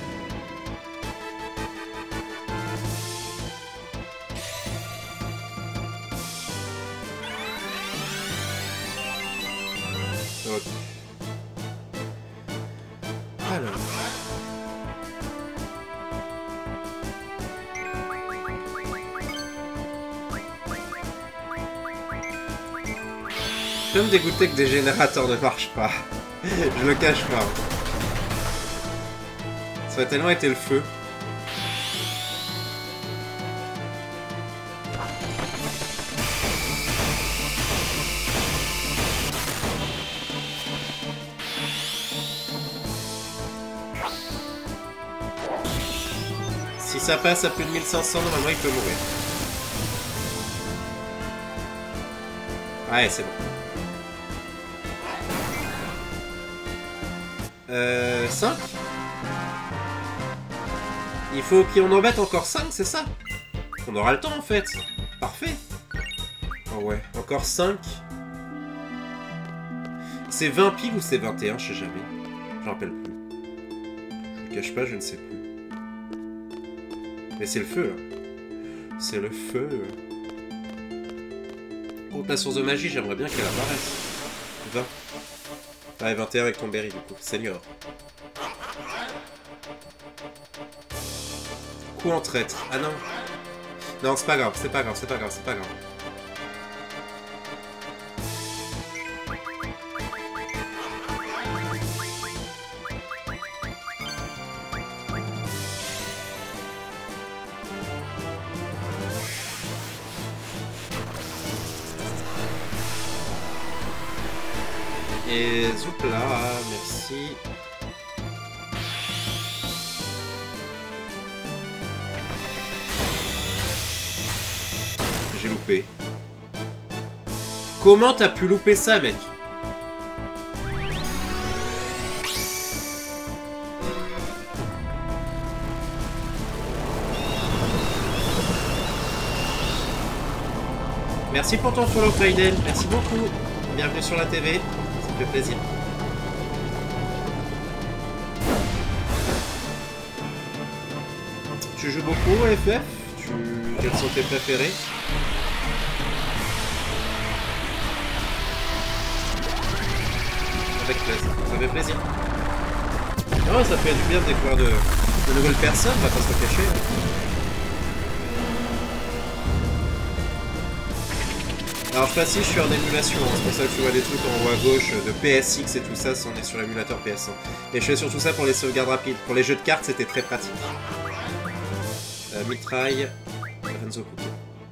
Ok. Je peux me dégoûter que des générateurs ne marchent pas. Je le cache pas. Ça aurait tellement été le feu. Si ça passe à plus de 1500, normalement il peut mourir. Ouais, c'est bon. 5 ? Il faut qu'on embête encore 5, c'est ça? On aura le temps en fait. Parfait. Oh ouais, encore 5. C'est 20 piles ou c'est 21? Je sais jamais. Je me rappelle plus. Je ne cache pas, je ne sais plus. Mais c'est le feu là. C'est le feu. Oh, la source de magie, j'aimerais bien qu'elle apparaisse. 20. Ouais, 21 avec ton berry du coup. Senior. Coup en traître. Ah non. Non, c'est pas grave, c'est pas grave, c'est pas grave, c'est pas grave. Et zoupla, merci. J'ai loupé. Comment t'as pu louper ça, mec? Merci pour ton follow, Faiden. Merci beaucoup. Bienvenue sur la TV. Ça fait plaisir. Tu joues beaucoup au FF? Quels sont tes préférés? Avec plaisir. Ça fait plaisir. Non, ça fait du bien de découvrir de nouvelles personnes, on va pas se le cacher. Alors je précise, je suis en émulation, hein. C'est pour ça que tu vois des trucs en haut à gauche de PSX et tout ça, on est sur l'émulateur PS1. Et je fais surtout ça pour les sauvegardes rapides. Pour les jeux de cartes, c'était très pratique. Mitraille, Renzo Kuko.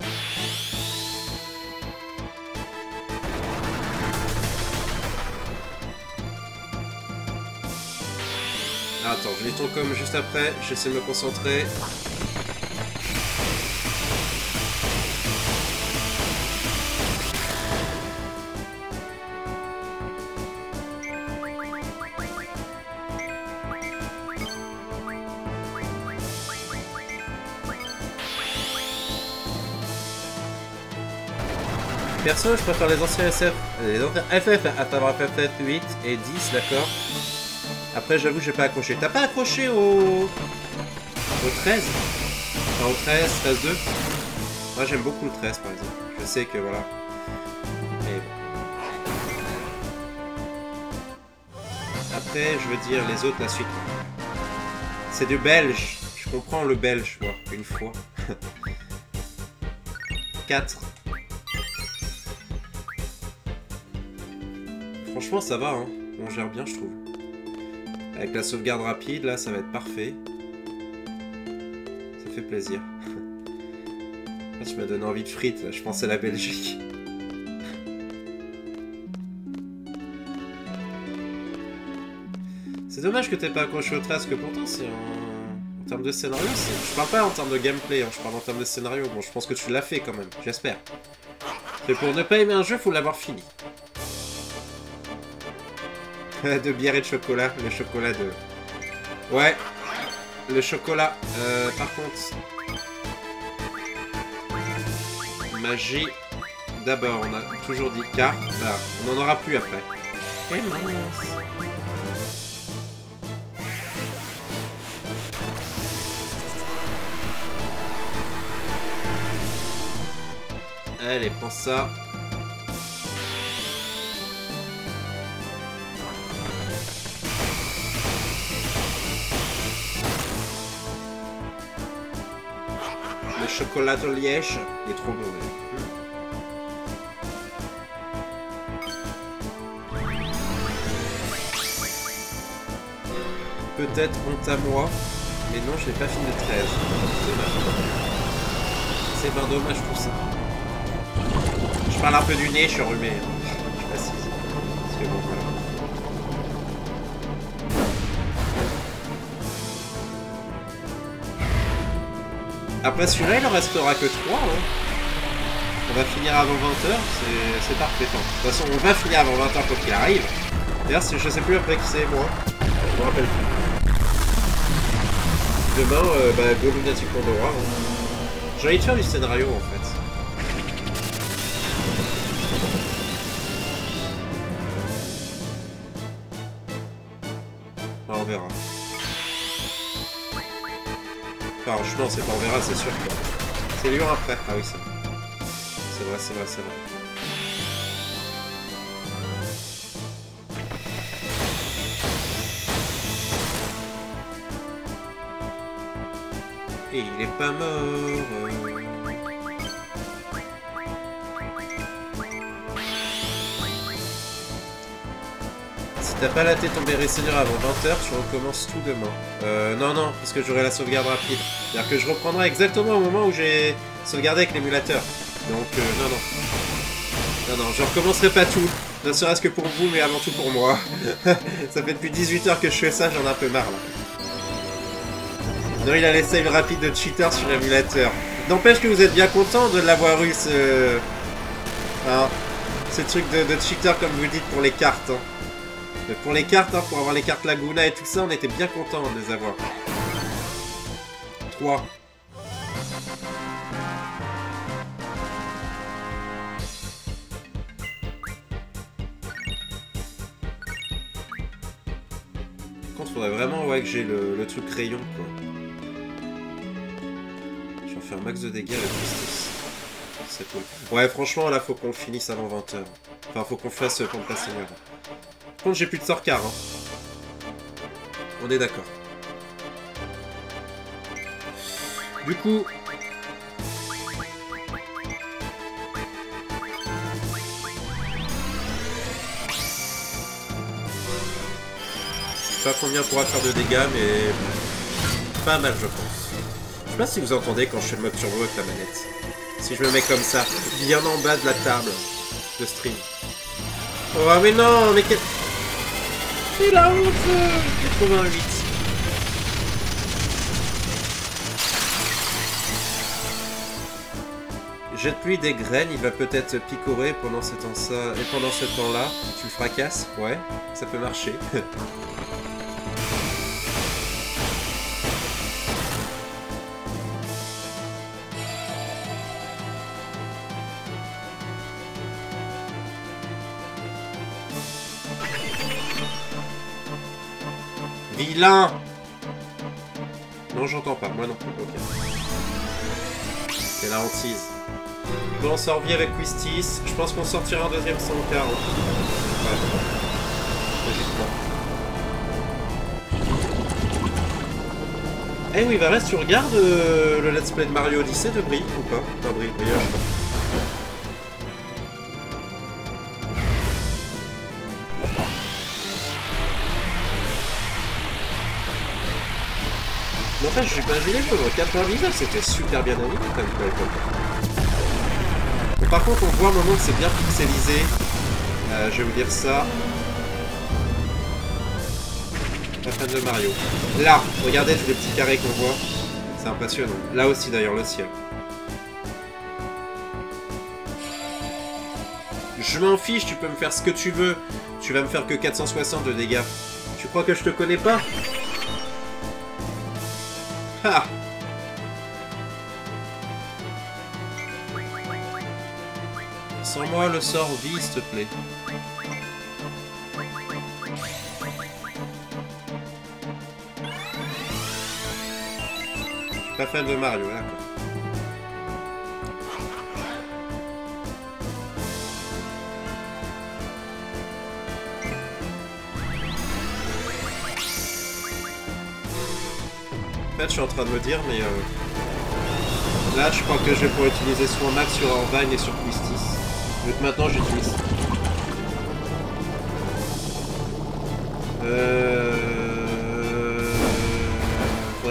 Ah, attends, je lis ton com juste après, j'essaie de me concentrer. Perso, je préfère les anciens SF, les anciens FF à savoir FF 8 et 10, d'accord. Après, j'avoue, j'ai pas accroché. T'as pas accroché au 13? Enfin, au 13, 13-2? Moi, j'aime beaucoup le 13, par exemple. Je sais que, voilà. Mais bon. Après, je veux dire, les autres, la suite. C'est du belge. Je comprends le belge, moi, une fois. 4. Franchement, ça va, hein. On gère bien, je trouve. Avec la sauvegarde rapide, là, ça va être parfait. Ça fait plaisir. Tu m'as donné envie de frites, là. Je pense à la Belgique. C'est dommage que t'aies pas accroché au 13, que pourtant, c'est en termes de scénario, je parle pas en termes de gameplay, hein. Je parle en termes de scénario. Bon, je pense que tu l'as fait, quand même. J'espère. Mais pour ne pas aimer un jeu, faut l'avoir fini. De bière et de chocolat, le chocolat de... Ouais, le chocolat. Par contre... Magie. D'abord, on a toujours dit car. Bah, on n'en aura plus après. Eh mince. Allez, prends ça. Chocolat de liège, il est trop bon. peut-être honte à moi. Mais non, je n'ai pas fini de 13. Dommage. C'est bien dommage tout ça. Je parle un peu du nez, je suis enrhumé. Je précise. Parce que bon, voilà. Après celui-là, il en restera que 3. Hein. On va finir avant 20h, c'est parfait. De toute façon, on va finir avant 20h quoi qu'il arrive. D'ailleurs, je sais plus après qui c'est, moi. Je me rappelle plus. Demain, Go Lunatic Pandora. Hein. J'ai envie de faire du scénario, en fait. Ah, on verra. Enfin, non, c'est pas on verra, c'est sûr. C'est Lyon après. Ah oui, c'est vrai. C'est vrai, c'est vrai, c'est vrai. Et il est pas mort. Si t'as pas la tête tombée Seigneur avant 20h, tu recommences tout demain. Non, non, parce que j'aurai la sauvegarde rapide. C'est-à-dire que je reprendrai exactement au moment où j'ai sauvegardé avec l'émulateur. Donc, non, non. Non, non, je recommencerai pas tout. Ne serait-ce que pour vous, mais avant tout pour moi. Ça fait depuis 18 heures que je fais ça, j'en ai un peu marre, là. Non, il a les saves rapides de cheater sur l'émulateur. N'empêche que vous êtes bien content de l'avoir eu, ce... Hein, ce truc de cheater, comme vous dites, pour les cartes. Hein. Mais pour les cartes, hein, pour avoir les cartes Laguna et tout ça, on était bien content de les avoir. 3. Par contre, faudrait vraiment que j'ai le truc crayon, quoi. Je vais faire max de dégâts avec justice. C'est cool. Ouais, franchement, là, faut qu'on le finisse avant 20h. Enfin, faut qu'on fasse pour le Seigneur. Par contre, j'ai plus de Sorcar. Hein. On est d'accord. Du coup... Je sais pas combien pourra faire de dégâts, mais... Pas mal, je pense. Je sais pas si vous entendez quand je fais le mode turbo avec la manette. Si je me mets comme ça, bien en bas de la table de stream. Oh mais non, mais quel... C'est la honte. 88. Jette pluie des graines, il va peut-être picorer pendant ce temps-là. Et pendant ce temps-là, tu le fracasses. Ouais, ça peut marcher. Vilain! Non, j'entends pas, moi non plus, ok. C'est la hantise. Bon, on s'en revient avec Quistis. Je pense qu'on sortira un deuxième 100K. Ouais. Logiquement. Eh oui, Varese, tu regardes le let's play de Mario Odyssey de Brie ou pas? Pas Brie, Brioche. Mais en fait, je suis pas gêné, pour le 99, c'était super bien animé quand même. Bon, par contre, on voit un moment que c'est bien pixelisé. Je vais vous dire ça. La fin de Mario. Là, regardez tous les petits carrés qu'on voit. C'est impressionnant. Là aussi d'ailleurs, le ciel. Je m'en fiche, tu peux me faire ce que tu veux. Tu vas me faire que 460 de dégâts. Tu crois que je te connais pas? Ah! Sans moi le sort vie, s'il te plaît. Pas fan de Mario, d'accord. En fait, je suis en train de me dire, mais là, je crois que je vais pouvoir utiliser soit Max sur Orvine et sur Quistis. Vu que maintenant, j'utilise.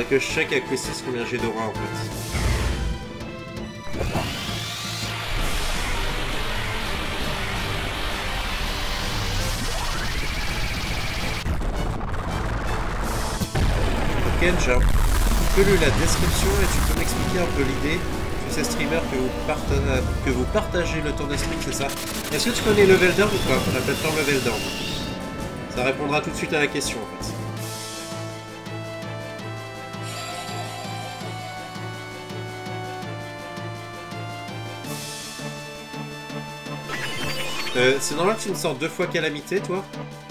que je check avec Q6 combien j'ai d'aura en fait. Ok, j'ai un peu lu la description et tu peux m'expliquer un peu l'idée. Tu sais streamer que vous partagez le temps de stream, c'est ça? Est-ce que tu connais Level Down ou pas? La plateforme Level Down. Ça répondra tout de suite à la question en fait. C'est normal que tu me sortes 2 fois Calamité, toi?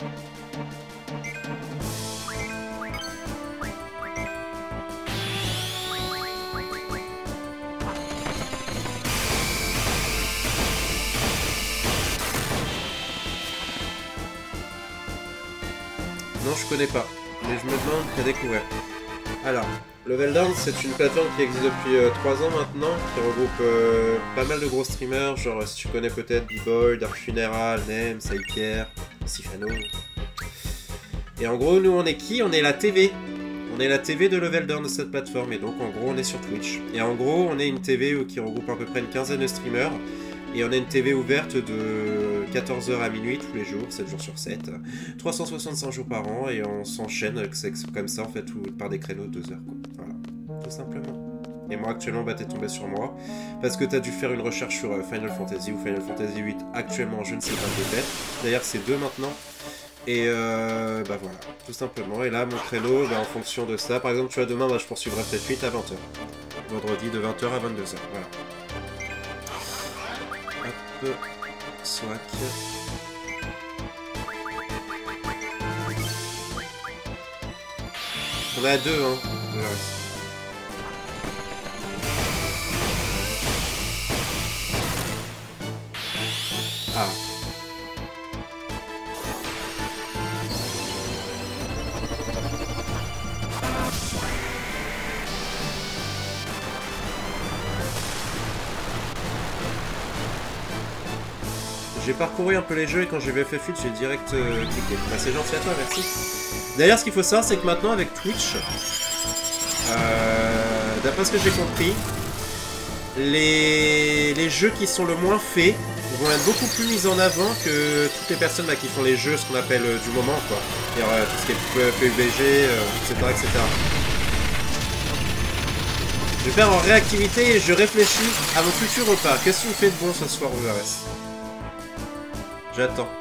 Non, je connais pas, mais je me demande qu'à découvrir. Alors, Level Down, c'est une plateforme qui existe depuis 3 ans maintenant, qui regroupe pas mal de gros streamers, genre si tu connais peut-être B-Boy, Dark Funeral, Nem, Saïpierre, Sifano. Et en gros, nous on est qui? On est la TV. On est la TV de Level Down de cette plateforme, et donc en gros on est sur Twitch. Et en gros, on est une TV qui regroupe à peu près une quinzaine de streamers, et on a une TV ouverte de 14h à minuit tous les jours, 7 jours sur 7, 365 jours par an, et on s'enchaîne comme ça en fait par des créneaux de 2 heures, quoi. Voilà, tout simplement. Et moi actuellement, bah t'es tombé sur moi, parce que t'as dû faire une recherche sur Final Fantasy ou Final Fantasy 8 actuellement, je ne sais pas peut-être. D'ailleurs c'est 2 maintenant. Et bah voilà, tout simplement. Et là mon créneau, bah, en fonction de ça, par exemple tu vois demain, bah, je poursuivrai peut-être 8 à 20h. Vendredi de 20h à 22h, voilà. Hop, swag. On est à 2, hein. Voilà. Ah. J'ai parcouru un peu les jeux et quand j'ai vu FF8, j'ai direct cliqué. Bah, c'est gentil à toi, merci. D'ailleurs, ce qu'il faut savoir, c'est que maintenant, avec Twitch, d'après ce que j'ai compris, les jeux qui sont le moins faits vont être beaucoup plus mis en avant que toutes les personnes bah, qui font les jeux, ce qu'on appelle du moment, quoi. Tout ce qui est PUBG, etc., etc. Je vais faire en réactivité et je réfléchis à mon futur repas. Qu'est-ce que tu me fais de bon ce soir, OVRS? J'attends.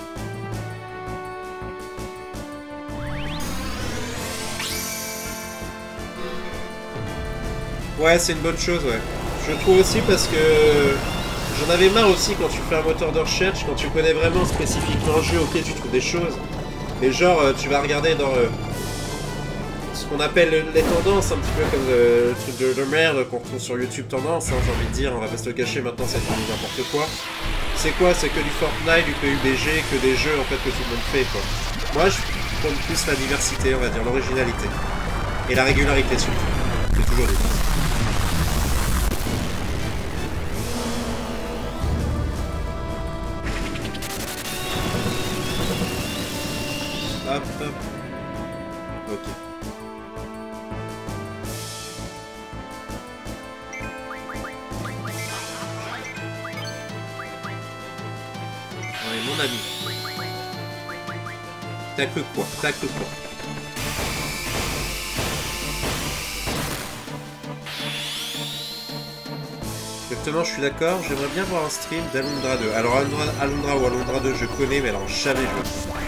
Ouais, c'est une bonne chose, ouais. Je trouve aussi parce que j'en avais marre aussi quand tu fais un moteur de recherche, quand tu connais vraiment spécifiquement le jeu, ok, tu trouves des choses. Mais genre, tu vas regarder dans ce qu'on appelle les tendances, un petit peu comme le truc de merde qu'on retrouve sur YouTube tendance, hein, j'ai envie de dire, on va pas se le cacher, maintenant c'est devenu n'importe quoi. C'est quoi? C'est que du Fortnite, du PUBG, que des jeux en fait que tout le monde fait, quoi. Moi je prends plus la diversité, on va dire, l'originalité. Et la régularité surtout. C'est toujours dit. Hop, hop. Ok. Ouais, mon ami. T'as que quoi? T'as que quoi? Exactement, je suis d'accord. J'aimerais bien voir un stream d'Alundra 2. Alors, Alundra ou Alundra 2, je connais, mais alors jamais joué.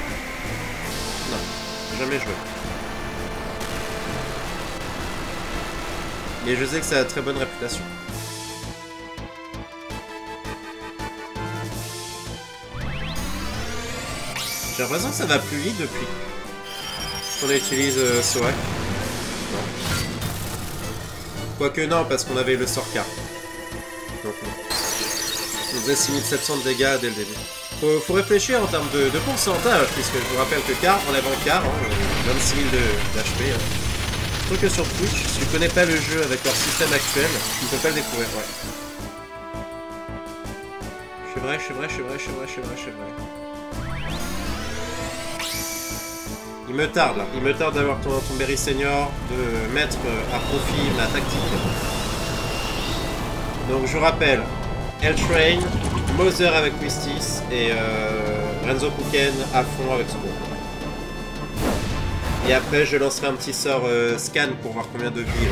Non, jamais joué. Mais je sais que ça a très bonne réputation. J'ai l'impression que ça va plus vite depuis qu'on utilise Soak. Non. Quoique non, parce qu'on avait le sort car. Donc non. On faisait 6700 de dégâts dès le début. Faut réfléchir en termes de pourcentage, puisque je vous rappelle que car, on avait un car, hein, 26 000 d'HP. Hein. Je trouve que sur Twitch, si tu connais pas le jeu avec leur système actuel, tu ne peux pas le découvrir, ouais. C'est vrai. Il me tarde là, il me tarde d'avoir ton Berry Senior, de mettre à profit ma tactique. Donc je rappelle, L-Train, Mother avec Wistis et Renzo Kuken à fond avec Squall. Et après je lancerai un petit sort scan pour voir combien de vie.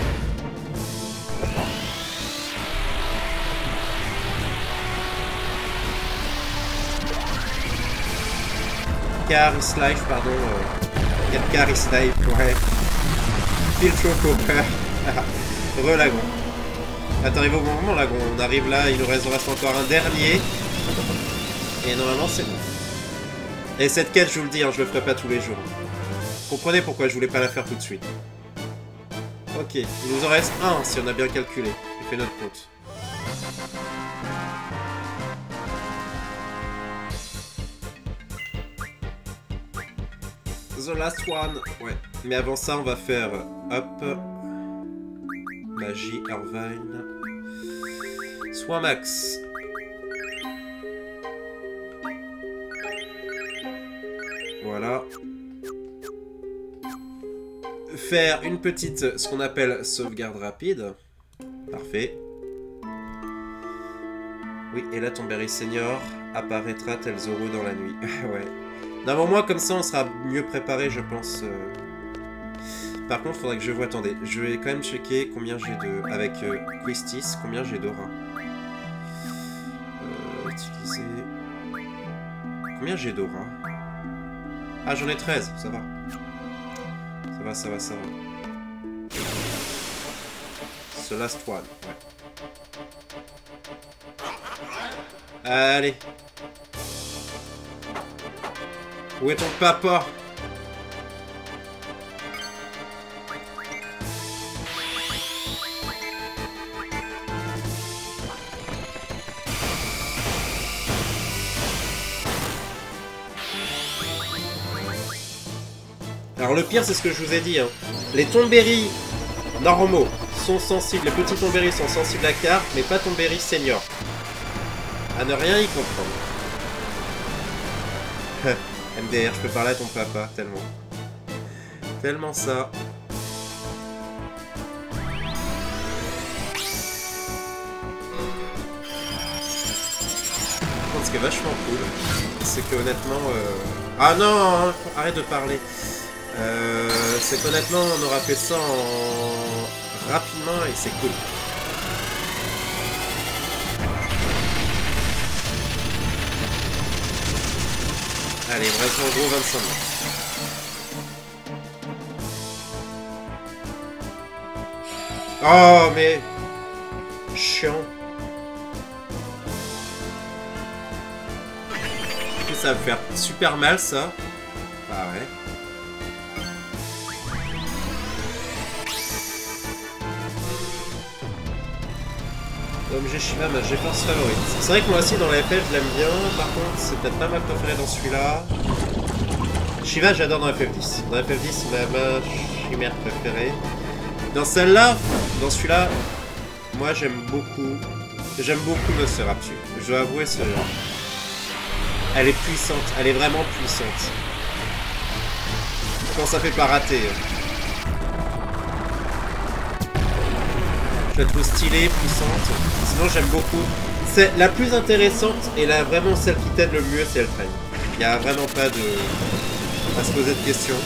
Caris Life, pardon. Caris Life, ouais. Pilcho Cooper. Relagon. Attends, arrive au bon moment, Lagon. On arrive là, il nous reste encore un dernier. Et normalement, c'est bon. Et cette quête, je vous le dis, hein, je le ferai pas tous les jours. Comprenez pourquoi je voulais pas la faire tout de suite. Ok, il nous en reste un si on a bien calculé. J'ai fait notre compte. The last one. Ouais. Mais avant ça, on va faire hop. Magie, Irvine. Soin max. Voilà. Faire une petite, ce qu'on appelle sauvegarde rapide. Parfait. Oui, et là ton Berry Senior apparaîtra tel Zoro dans la nuit. Ouais. Non, au moins comme ça on sera mieux préparé, je pense. Par contre, faudrait que je vois. Attendez, je vais quand même checker combien j'ai de. Avec Questis, combien j'ai d'aura. Utiliser. Combien j'ai d'aura? Ah, j'en ai 13, ça va. Ça va, ça va, ça va. Ce last one, ouais. Allez. Où est ton papa? Alors le pire c'est ce que je vous ai dit, hein. Les Tonberry normaux sont sensibles, les petits Tonberry sont sensibles à carte, mais pas Tonberry Senior. À ne rien y comprendre. MDR, je peux parler à ton papa, tellement. Tellement ça. Ce qui est vachement cool, c'est que honnêtement... Ah non, arrête de parler. C'est qu'honnêtement, on aura fait ça rapidement et c'est cool. Allez, il me reste en gros 25 minutes. Oh, mais... chiant. Ça va me faire super mal, ça. Ah ouais. Donc j'ai Shiva, ma GeForce favorite. C'est vrai que moi aussi dans la FF je l'aime bien, par contre c'est peut-être pas ma préférée dans celui-là. Shiva j'adore dans FF10. Dans FF10 c'est ma chimère préférée. Dans celle-là, dans celui-là, moi j'aime beaucoup Nosferatu. Je dois avouer ce... Elle est puissante, elle est vraiment puissante. Quand ça fait pas rater. Je la trouve stylée, puissante. Sinon j'aime beaucoup. C'est la plus intéressante et là vraiment celle qui t'aide le mieux, c'est L-Train. Il n'y a vraiment pas de... à se poser de questions.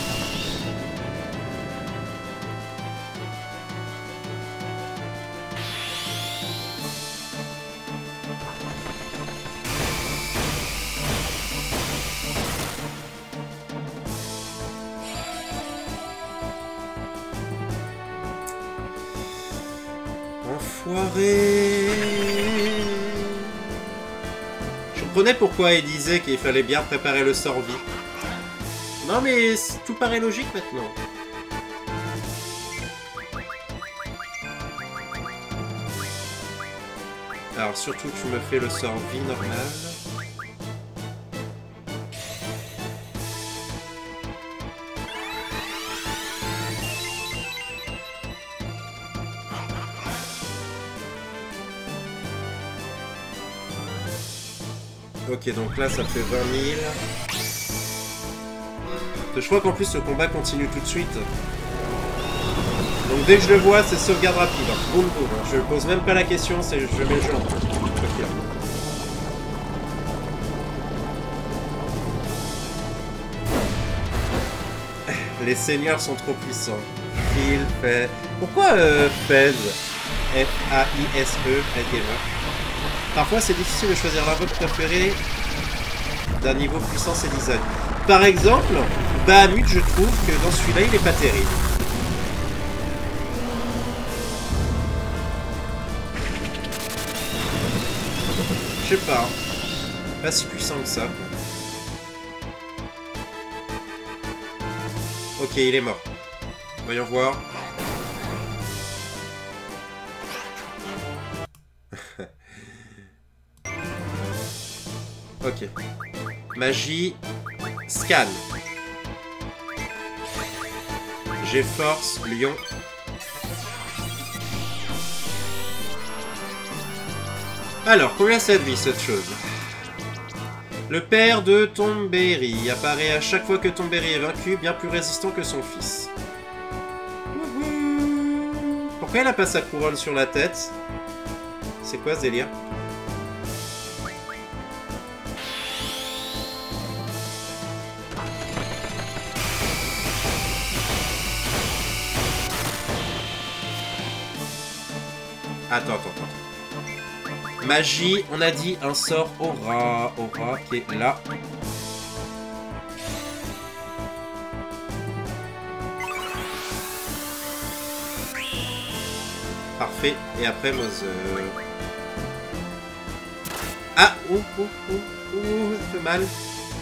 Je comprenais pourquoi il disait qu'il fallait bien préparer le sort vie. Non mais tout paraît logique maintenant. Alors surtout tu me fais le sort vie normal. Ok, donc là ça fait 20 000. Je crois qu'en plus le combat continue tout de suite. Donc dès que je le vois, c'est sauvegarde rapide. Boum boum. Je pose même pas la question, c'est je mets le jeu en place. Ok. Les seigneurs sont trop puissants. Phil, Fez. Pourquoi Fez? F-A-I-S-E, Gamer. Parfois c'est difficile de choisir l'invoque préféré d'un niveau puissance et design. Par exemple, Bahamut, je trouve que dans celui-là, il est pas terrible. Je sais pas. Pas si puissant que ça. Ok, il est mort. Voyons voir. Ok. Magie. Scan. J'ai force, lion. Alors, combien ça de vie cette chose? Le père de Tonberry apparaît à chaque fois que Tonberry est vaincu, bien plus résistant que son fils. Wouhou. Pourquoi il a pas sa couronne sur la tête? C'est quoi ce délire? Attends. Magie, on a dit un sort aura. Aura qui est là. Parfait. Et après, Mother. Ah! Ouh, ça fait mal.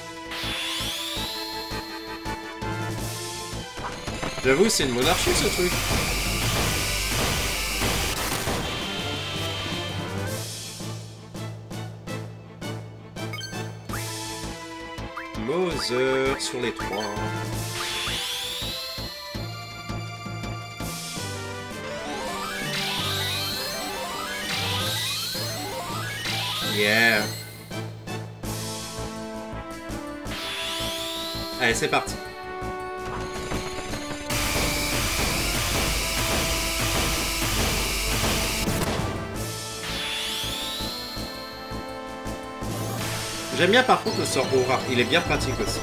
J'avoue, c'est une monarchie ce truc. Mother sur les 3. Yeah. Allez, c'est parti. J'aime bien par contre le sort aura, il est bien pratique aussi.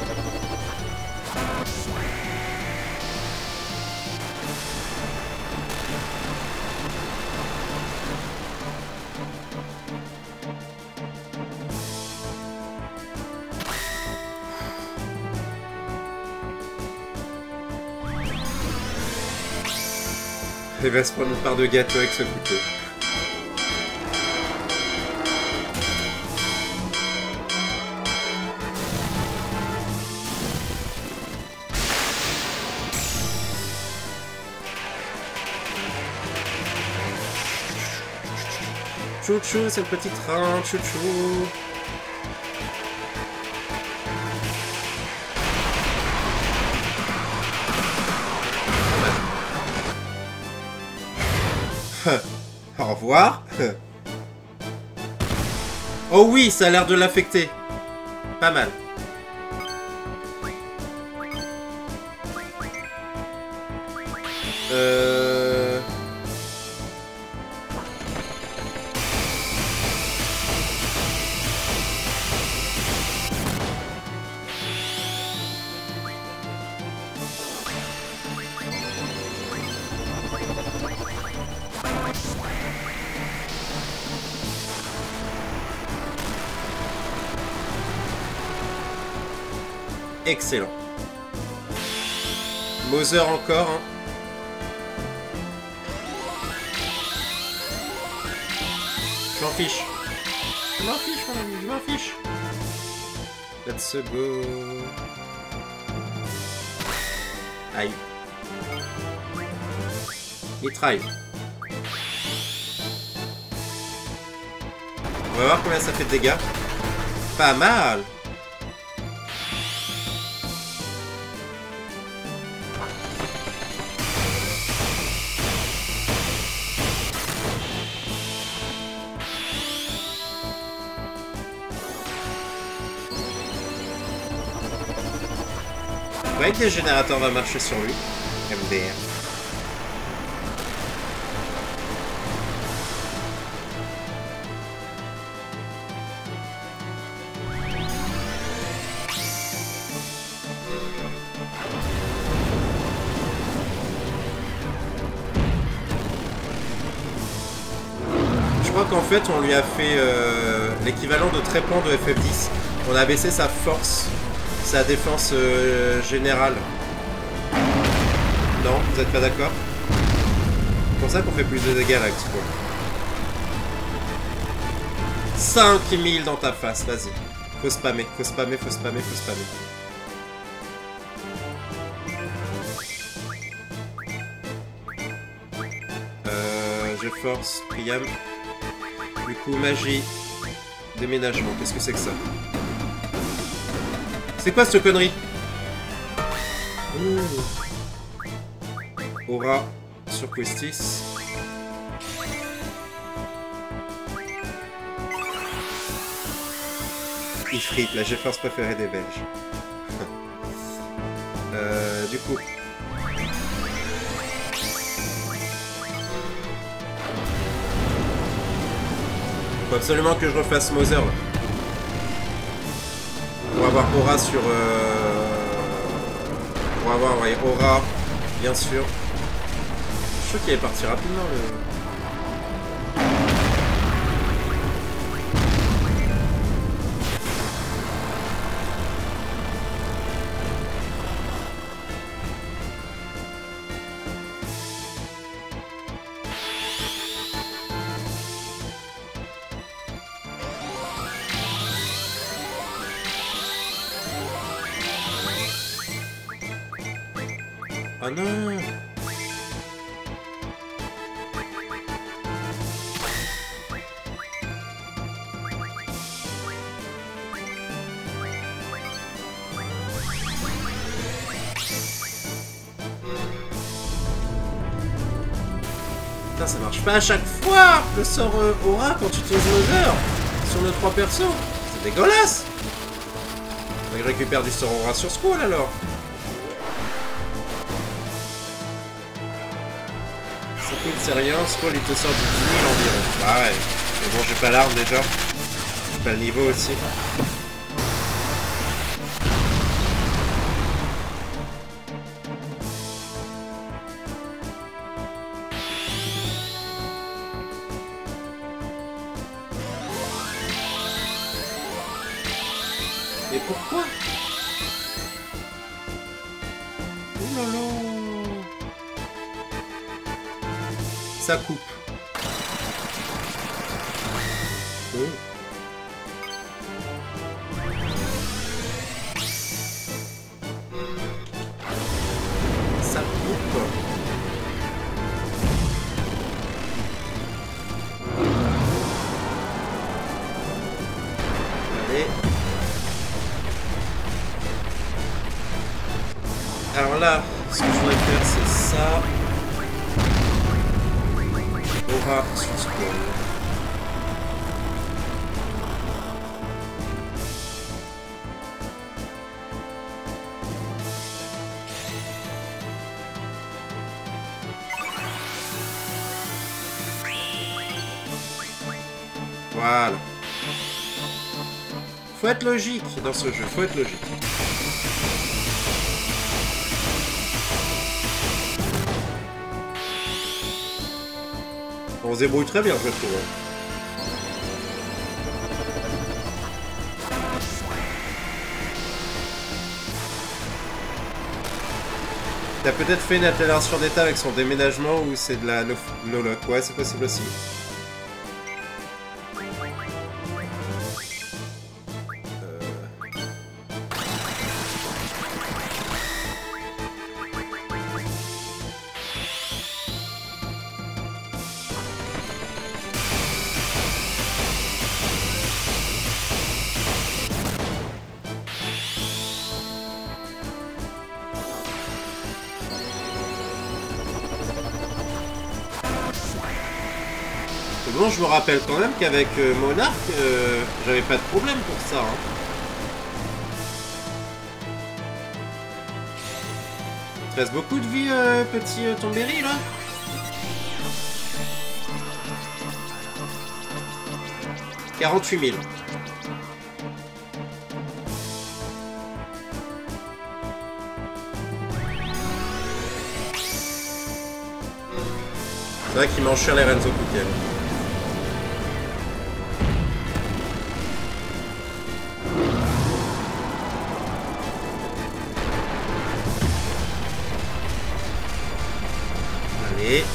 Il va se prendre une part de gâteau avec ce couteau. Chouchou, c'est le petit train, chouchou. Au revoir. Oh oui, ça a l'air de l'affecter. Pas mal. Excellent. Mother encore. Hein. Je m'en fiche. Je m'en fiche, mon ami, je m'en fiche. Let's go. Aïe. Mitraille. On va voir combien ça fait de dégâts. Pas mal. vrai que le générateur va marcher sur lui. MDR. Je crois qu'en fait on lui a fait l'équivalent de trépan de FF10. On a baissé sa force, sa défense générale. Non, vous êtes pas d'accord? C'est pour ça qu'on fait plus de dégâts là, Expo. 5000 dans ta face, vas-y. Faut spammer, faut spammer, faut spammer, faut spammer. Je force, Priam. Du coup, magie. Déménagement, qu'est-ce que c'est que ça? C'est quoi cette connerie? Aura sur Questis. Ifrit, la GeForce préférée des Belges. Du coup. Faut absolument que je refasse Mother là. Pour avoir Aura sur... Pour avoir, ouais, Aura, bien sûr. Je suis sûr qu'il est parti rapidement le... Oh non! Putain, ça marche pas à chaque fois le sort Aura quand tu utilises Mother sur nos 3 persos. C'est dégueulasse! Faudrait que je récupère du sort Aura sur Squall alors. C'est rien, Squall il te sort du 10 000 environ. Bah ouais, mais bon j'ai pas l'arme déjà. J'ai pas le niveau aussi. Mais pourquoi? Oh là là. Ça coupe. Oh. Ça coupe. Allez. Alors là, ce que je voudrais faire, c'est ça. Aura sur Squall. Voilà. Faut être logique dans ce jeu, faut être logique. On se débrouille très bien, je trouve. T'as peut-être fait une accélération d'état avec son déménagement ou c'est de la no-lock. Ouais, c'est possible aussi. Bon, je me rappelle quand même qu'avec Monarch, j'avais pas de problème pour ça. Hein. te reste beaucoup de vie, petit Tombéry, là? « 48 000. » C'est vrai qu'il mange cher les Renzo Kuken. Allez.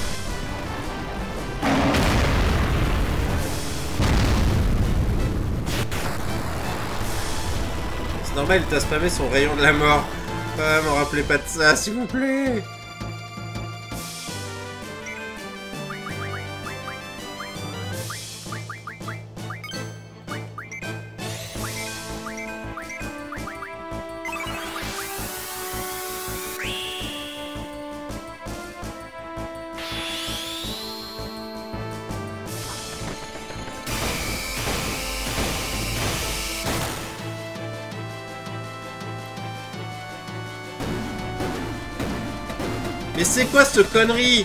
C'est normal, il t'a spammé son rayon de la mort. Ah, m'en rappelez pas de ça, s'il vous plaît. Mais c'est quoi cette connerie?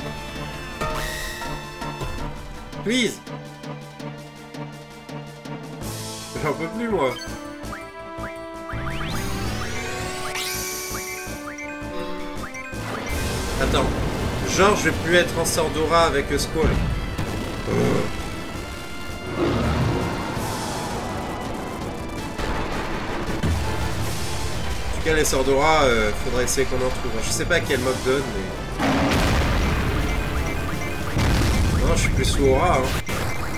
Please. J'en peux plus, moi. Attends. Genre, je vais plus être en Sordora avec Squall. En tout cas, les Sordora, faudrait essayer qu'on en trouve. Je sais pas quel mode donne, mais... Non, je suis plus sous aura, hein.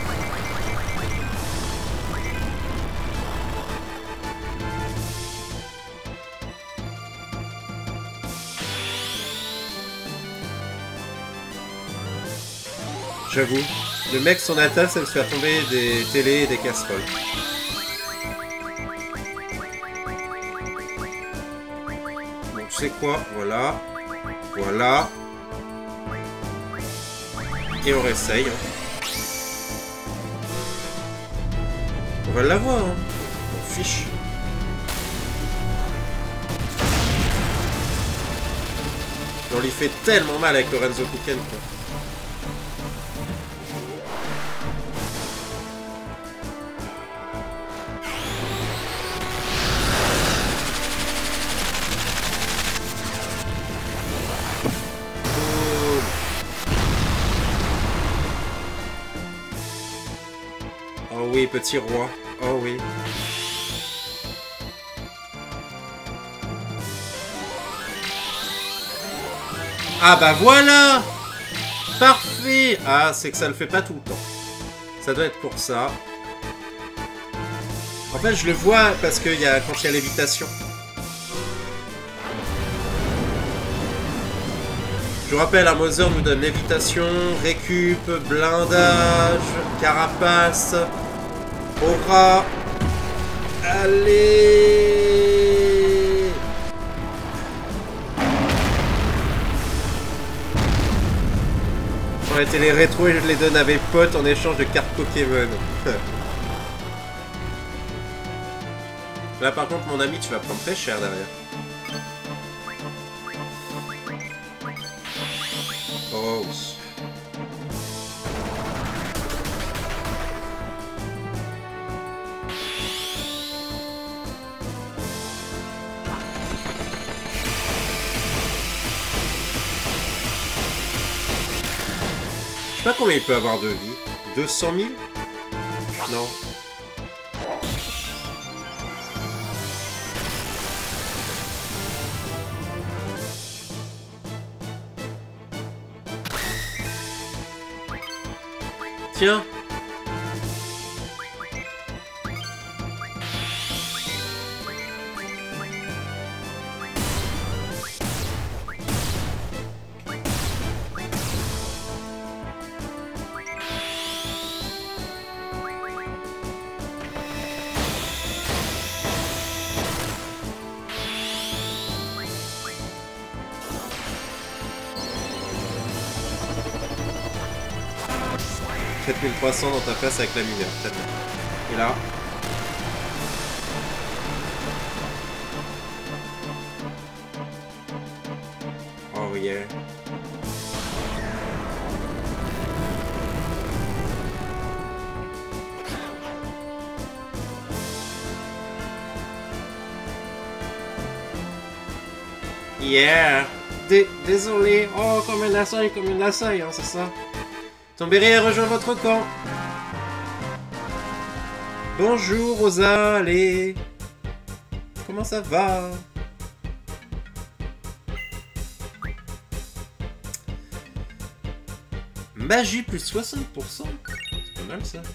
J'avoue, le mec, son attaque, ça me fait tomber des télés et des casseroles. Tu sais quoi? Voilà. Voilà. Et on réessaye. Hein. On va l'avoir. Hein. On fiche. On lui fait tellement mal avec le Renzo Kuken, quoi. Oh oui, petit roi. Oh oui. Ah bah voilà! Parfait! Ah, c'est que ça le fait pas tout le temps. Ça doit être pour ça. En fait, je le vois parce que quand il y a lévitation. Je vous rappelle, un Mother nous donne lévitation, récup, blindage, carapace, aura. Allez! J'aurais été les rétros et je les donne à mes potes en échange de cartes Pokémon. Là par contre, mon ami, tu vas prendre très cher derrière. Oh. Je sais pas combien il peut avoir de vie. 200 000? Non. Tiens. « 7300 dans ta face avec la mineure. » Très bien. Et là... yeah. Yeah. Désolé. Oh, comme un assaille, hein, c'est ça. Tombéry a rejoint votre camp. Bonjour, Rosa, allez. Comment ça va? Magie plus 60%. C'est pas mal, ça.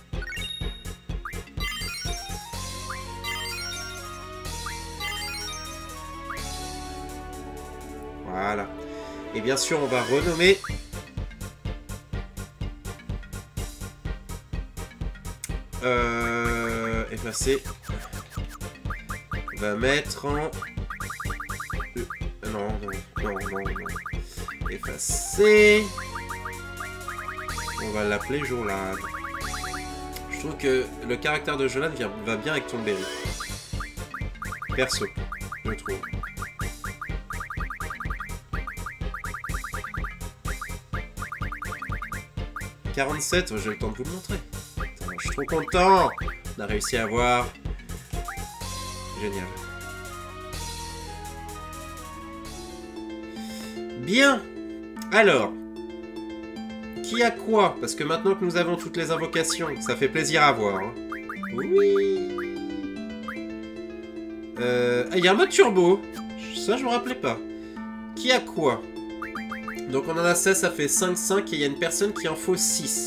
Voilà. Et bien sûr, on va renommer... effacer. On va mettre en... non. Effacer. On va l'appeler Jolane. Je trouve que le caractère de Jolane va bien avec Tombéry. Perso, je trouve. « 47, j'ai le temps de vous le montrer. Attends, je suis trop content. On a réussi à avoir... Génial. Bien. Alors. Qui a quoi? Parce que maintenant que nous avons toutes les invocations, ça fait plaisir à voir. Hein. Oui. Il y a un mode turbo. Ça, je me rappelais pas. Qui a quoi? Donc on en a 16, ça fait 5, et il y a une personne qui en faut 6.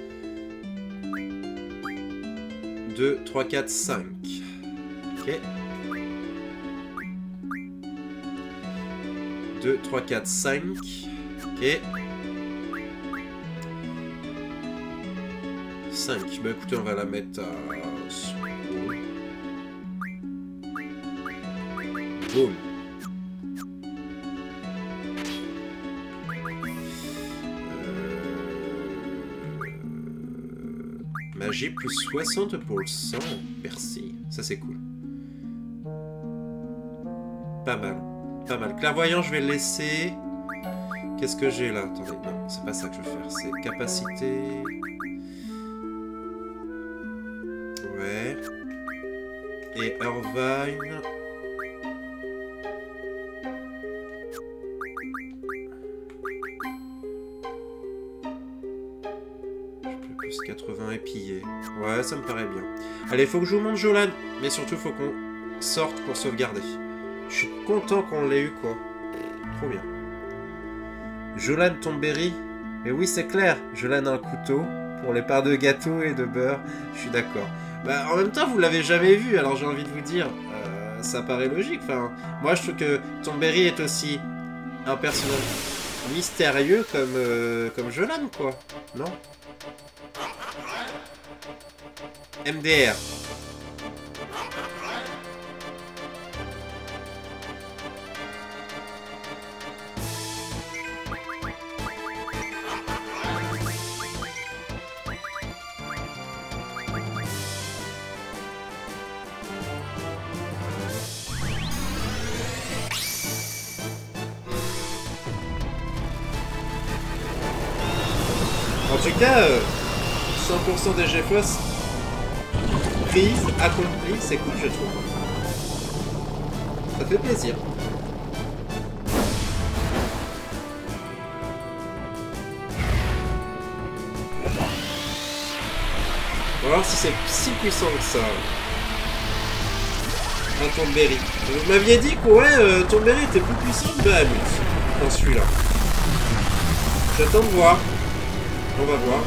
2, 3, 4, 5. Ok. 2, 3, 4, 5. Ok. 5. Bah écoutez, on va la mettre à... Boom. Magie plus 60%. Merci. Ça, c'est cool. Pas mal. Pas mal. Clairvoyant, je vais le laisser. Qu'est-ce que j'ai là? Attendez, non, c'est pas ça que je veux faire. C'est capacité. Ouais. Et Irvine. Plus 80 et pillé. Ouais, ça me paraît bien. Allez, faut que je vous montre Jolane. Mais surtout, faut qu'on sorte pour sauvegarder. Je suis content qu'on l'ait eu, quoi. Trop bien. Jolane Tombéry. Mais oui, c'est clair. Jolane a un couteau pour les parts de gâteau et de beurre. Je suis d'accord. Bah, en même temps, vous l'avez jamais vu, alors j'ai envie de vous dire, ça paraît logique. Enfin, moi, je trouve que Tombéry est aussi un personnage mystérieux comme Jolane, quoi. Non? MDR. En tout cas, 100% des GFOS prise, accomplie, c'est cool, je trouve. Ça fait plaisir. On va voir si c'est si puissant que ça. Un Tombéry. Vous m'aviez dit que ouais, Tombéry était plus puissant que Bahamut dans celui-là. J'attends de voir. On va voir.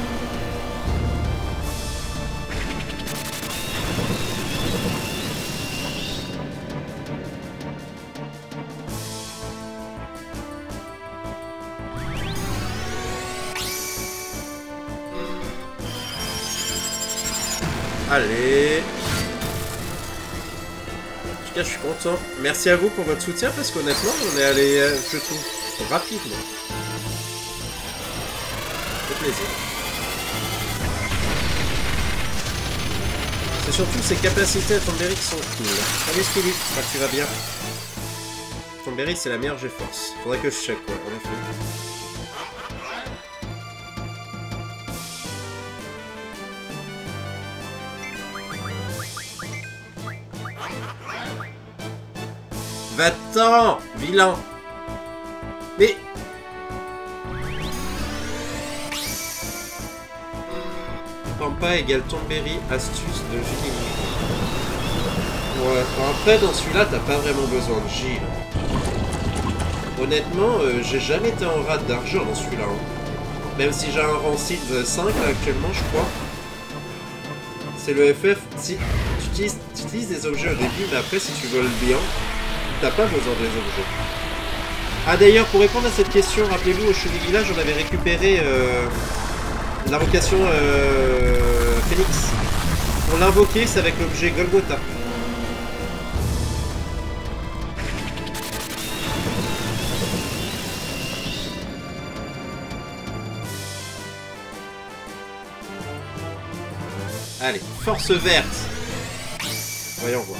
Allez. En tout cas, je suis content. Merci à vous pour votre soutien parce qu'honnêtement, on est allé, je trouve, rapidement. Ça fait plaisir. C'est surtout ses capacités à Tombéry qui sont cool. Salut Skilly, j'espère que tu vas bien. Ton Tomberry, c'est la meilleure GeForce. Faudrait que je check, ouais, en effet. Va-t'en, vilain. Mais... Pampa égale Tomberry, astuce de Gilles. Ouais, enfin, après dans celui-là, t'as pas vraiment besoin de Gilles. Honnêtement, j'ai jamais été en rate d'argent dans celui-là. Hein. Même si j'ai un rang 5 là, actuellement, je crois. C'est le FF. Si tu utilises des objets au début, mais après, si tu voles bien, t'as pas besoin des objets. Ah d'ailleurs, pour répondre à cette question, rappelez-vous, au Shuri Village, on avait récupéré l'invocation Phoenix. Pour l'invoquer, c'est avec l'objet Golgotha. Allez, force verte. Voyons voir.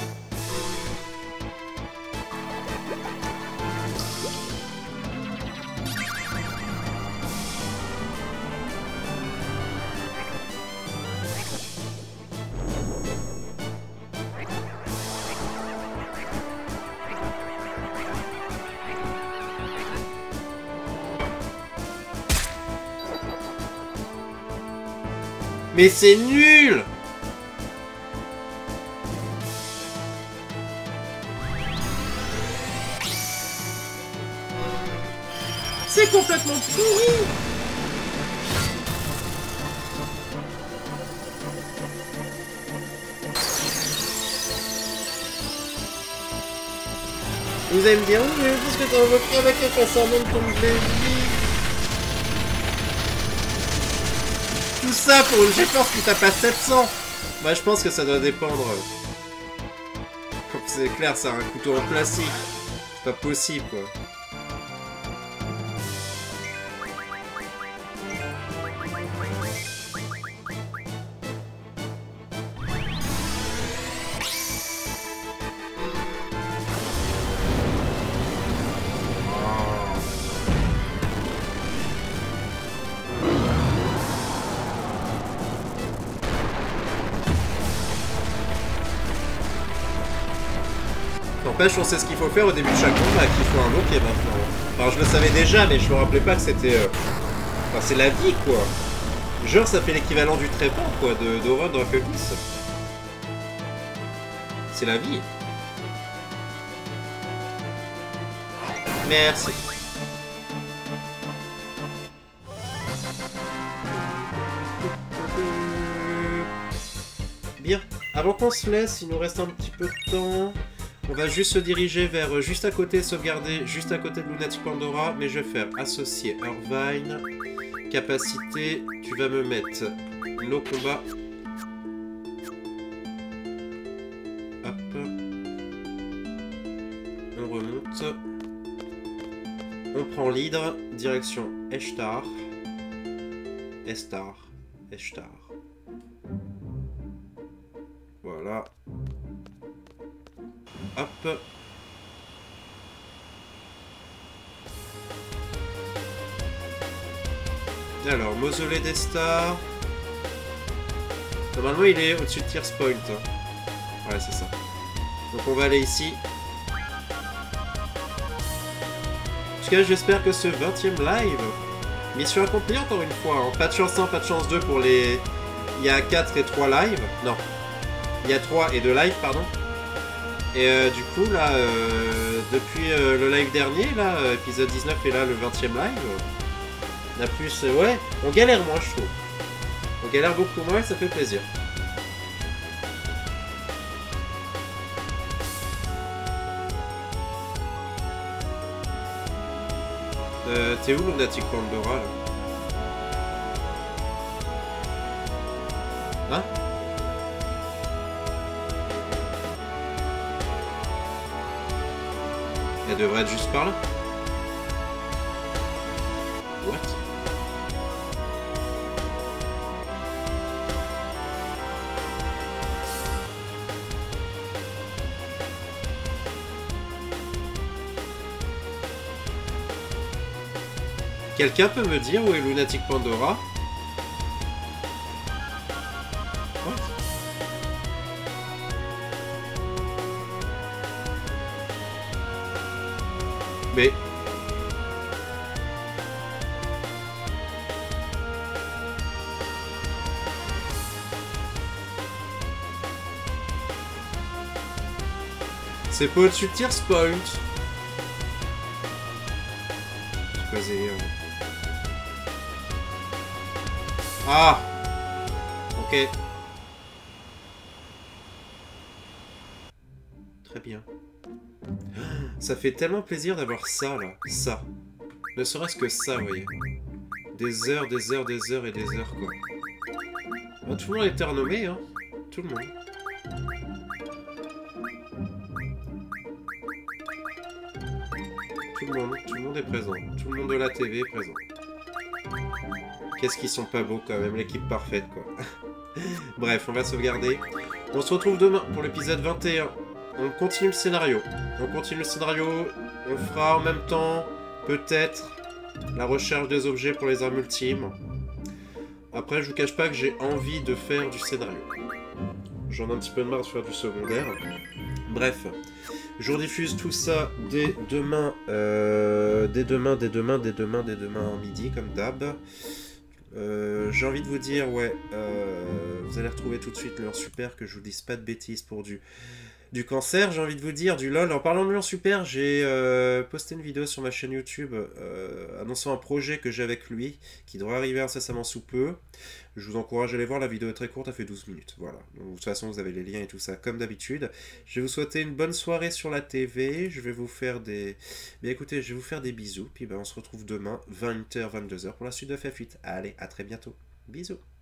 Mais c'est nul! C'est complètement pourri! Vous allez me dire, oui, mais qu'est-ce que t'as invoqué avec un cassement de ton bébé? Tout ça pour une GeForce qui tape à 700. Bah je pense que ça doit dépendre. C'est clair, c'est un couteau en plastique. C'est pas possible quoi. N'empêche, on sait ce qu'il faut faire au début de chaque combat, qu'il faut invoquer maintenant. Enfin, je le savais déjà, mais je me rappelais pas que c'était... Enfin, c'est la vie, quoi. Genre, ça fait l'équivalent du trépan, quoi, d'Aura dans FF10. C'est la vie. Merci. Bien. Avant qu'on se laisse, il nous reste un petit peu de temps. On va juste se diriger vers juste à côté, sauvegarder juste à côté de Lunatic Pandora, mais je vais faire associer Irvine, capacité, tu vas me mettre nos combats. Hop. On remonte. On prend l'hydre, direction Eshtar. Eshtar. Voilà. Hop. Alors, mausolée des stars. Normalement, il est au-dessus de Tears Point. Ouais, c'est ça. Donc, on va aller ici. En tout cas, j'espère que ce 20e live... Mission accomplie encore une fois. Hein. Pas de chance 1, pas de chance 2 pour les... Il y a 4 et 3 lives. Non. Il y a 3 et 2 lives, pardon. Et du coup, là, depuis le live dernier, là, épisode 19 et là, le 20e live, on a plus... ouais, on galère moins, je trouve. On galère beaucoup moins et ça fait plaisir. T'es où, Lunatic Pandora, là? Hein? Elle devrait être juste par là. What? Quelqu'un peut me dire où est Lunatic Pandora? What? Mais... c'est pas au-dessus de Tears Point. Vas-y. Ah! Ok. Très bien. Ça fait tellement plaisir d'avoir ça, là. Ça. Ne serait-ce que ça, vous voyez. Des heures, des heures, des heures et des heures, quoi. Ah, tout le monde était renommé, hein. Tout le monde. Tout le monde est présent. Tout le monde de la TV est présent. Qu'est-ce qu'ils sont pas beaux quand même, l'équipe parfaite quoi. Bref, on va sauvegarder. On se retrouve demain pour l'épisode 21. On continue le scénario. On fera en même temps, peut-être, la recherche des objets pour les armes ultimes. Après, je vous cache pas que j'ai envie de faire du scénario. J'en ai un petit peu de marre de faire du secondaire. Bref. Je vous diffuse tout ça dès demain, dès demain midi, comme d'hab. J'ai envie de vous dire, ouais, vous allez retrouver tout de suite Lure Super, que je vous dise pas de bêtises pour du cancer. J'ai envie de vous dire du LOL. En parlant de Lure Super, j'ai posté une vidéo sur ma chaîne YouTube annonçant un projet que j'ai avec lui, qui devrait arriver incessamment sous peu. Je vous encourage à aller voir, la vidéo est très courte, elle fait 12 minutes. Voilà. Donc, de toute façon, vous avez les liens et tout ça, comme d'habitude. Je vais vous souhaiter une bonne soirée sur la TV. Je vais vous faire des... Bien écoutez, je vais vous faire des bisous. Puis ben, on se retrouve demain, 20h, 22h, pour la suite de FF8. Allez, à très bientôt. Bisous.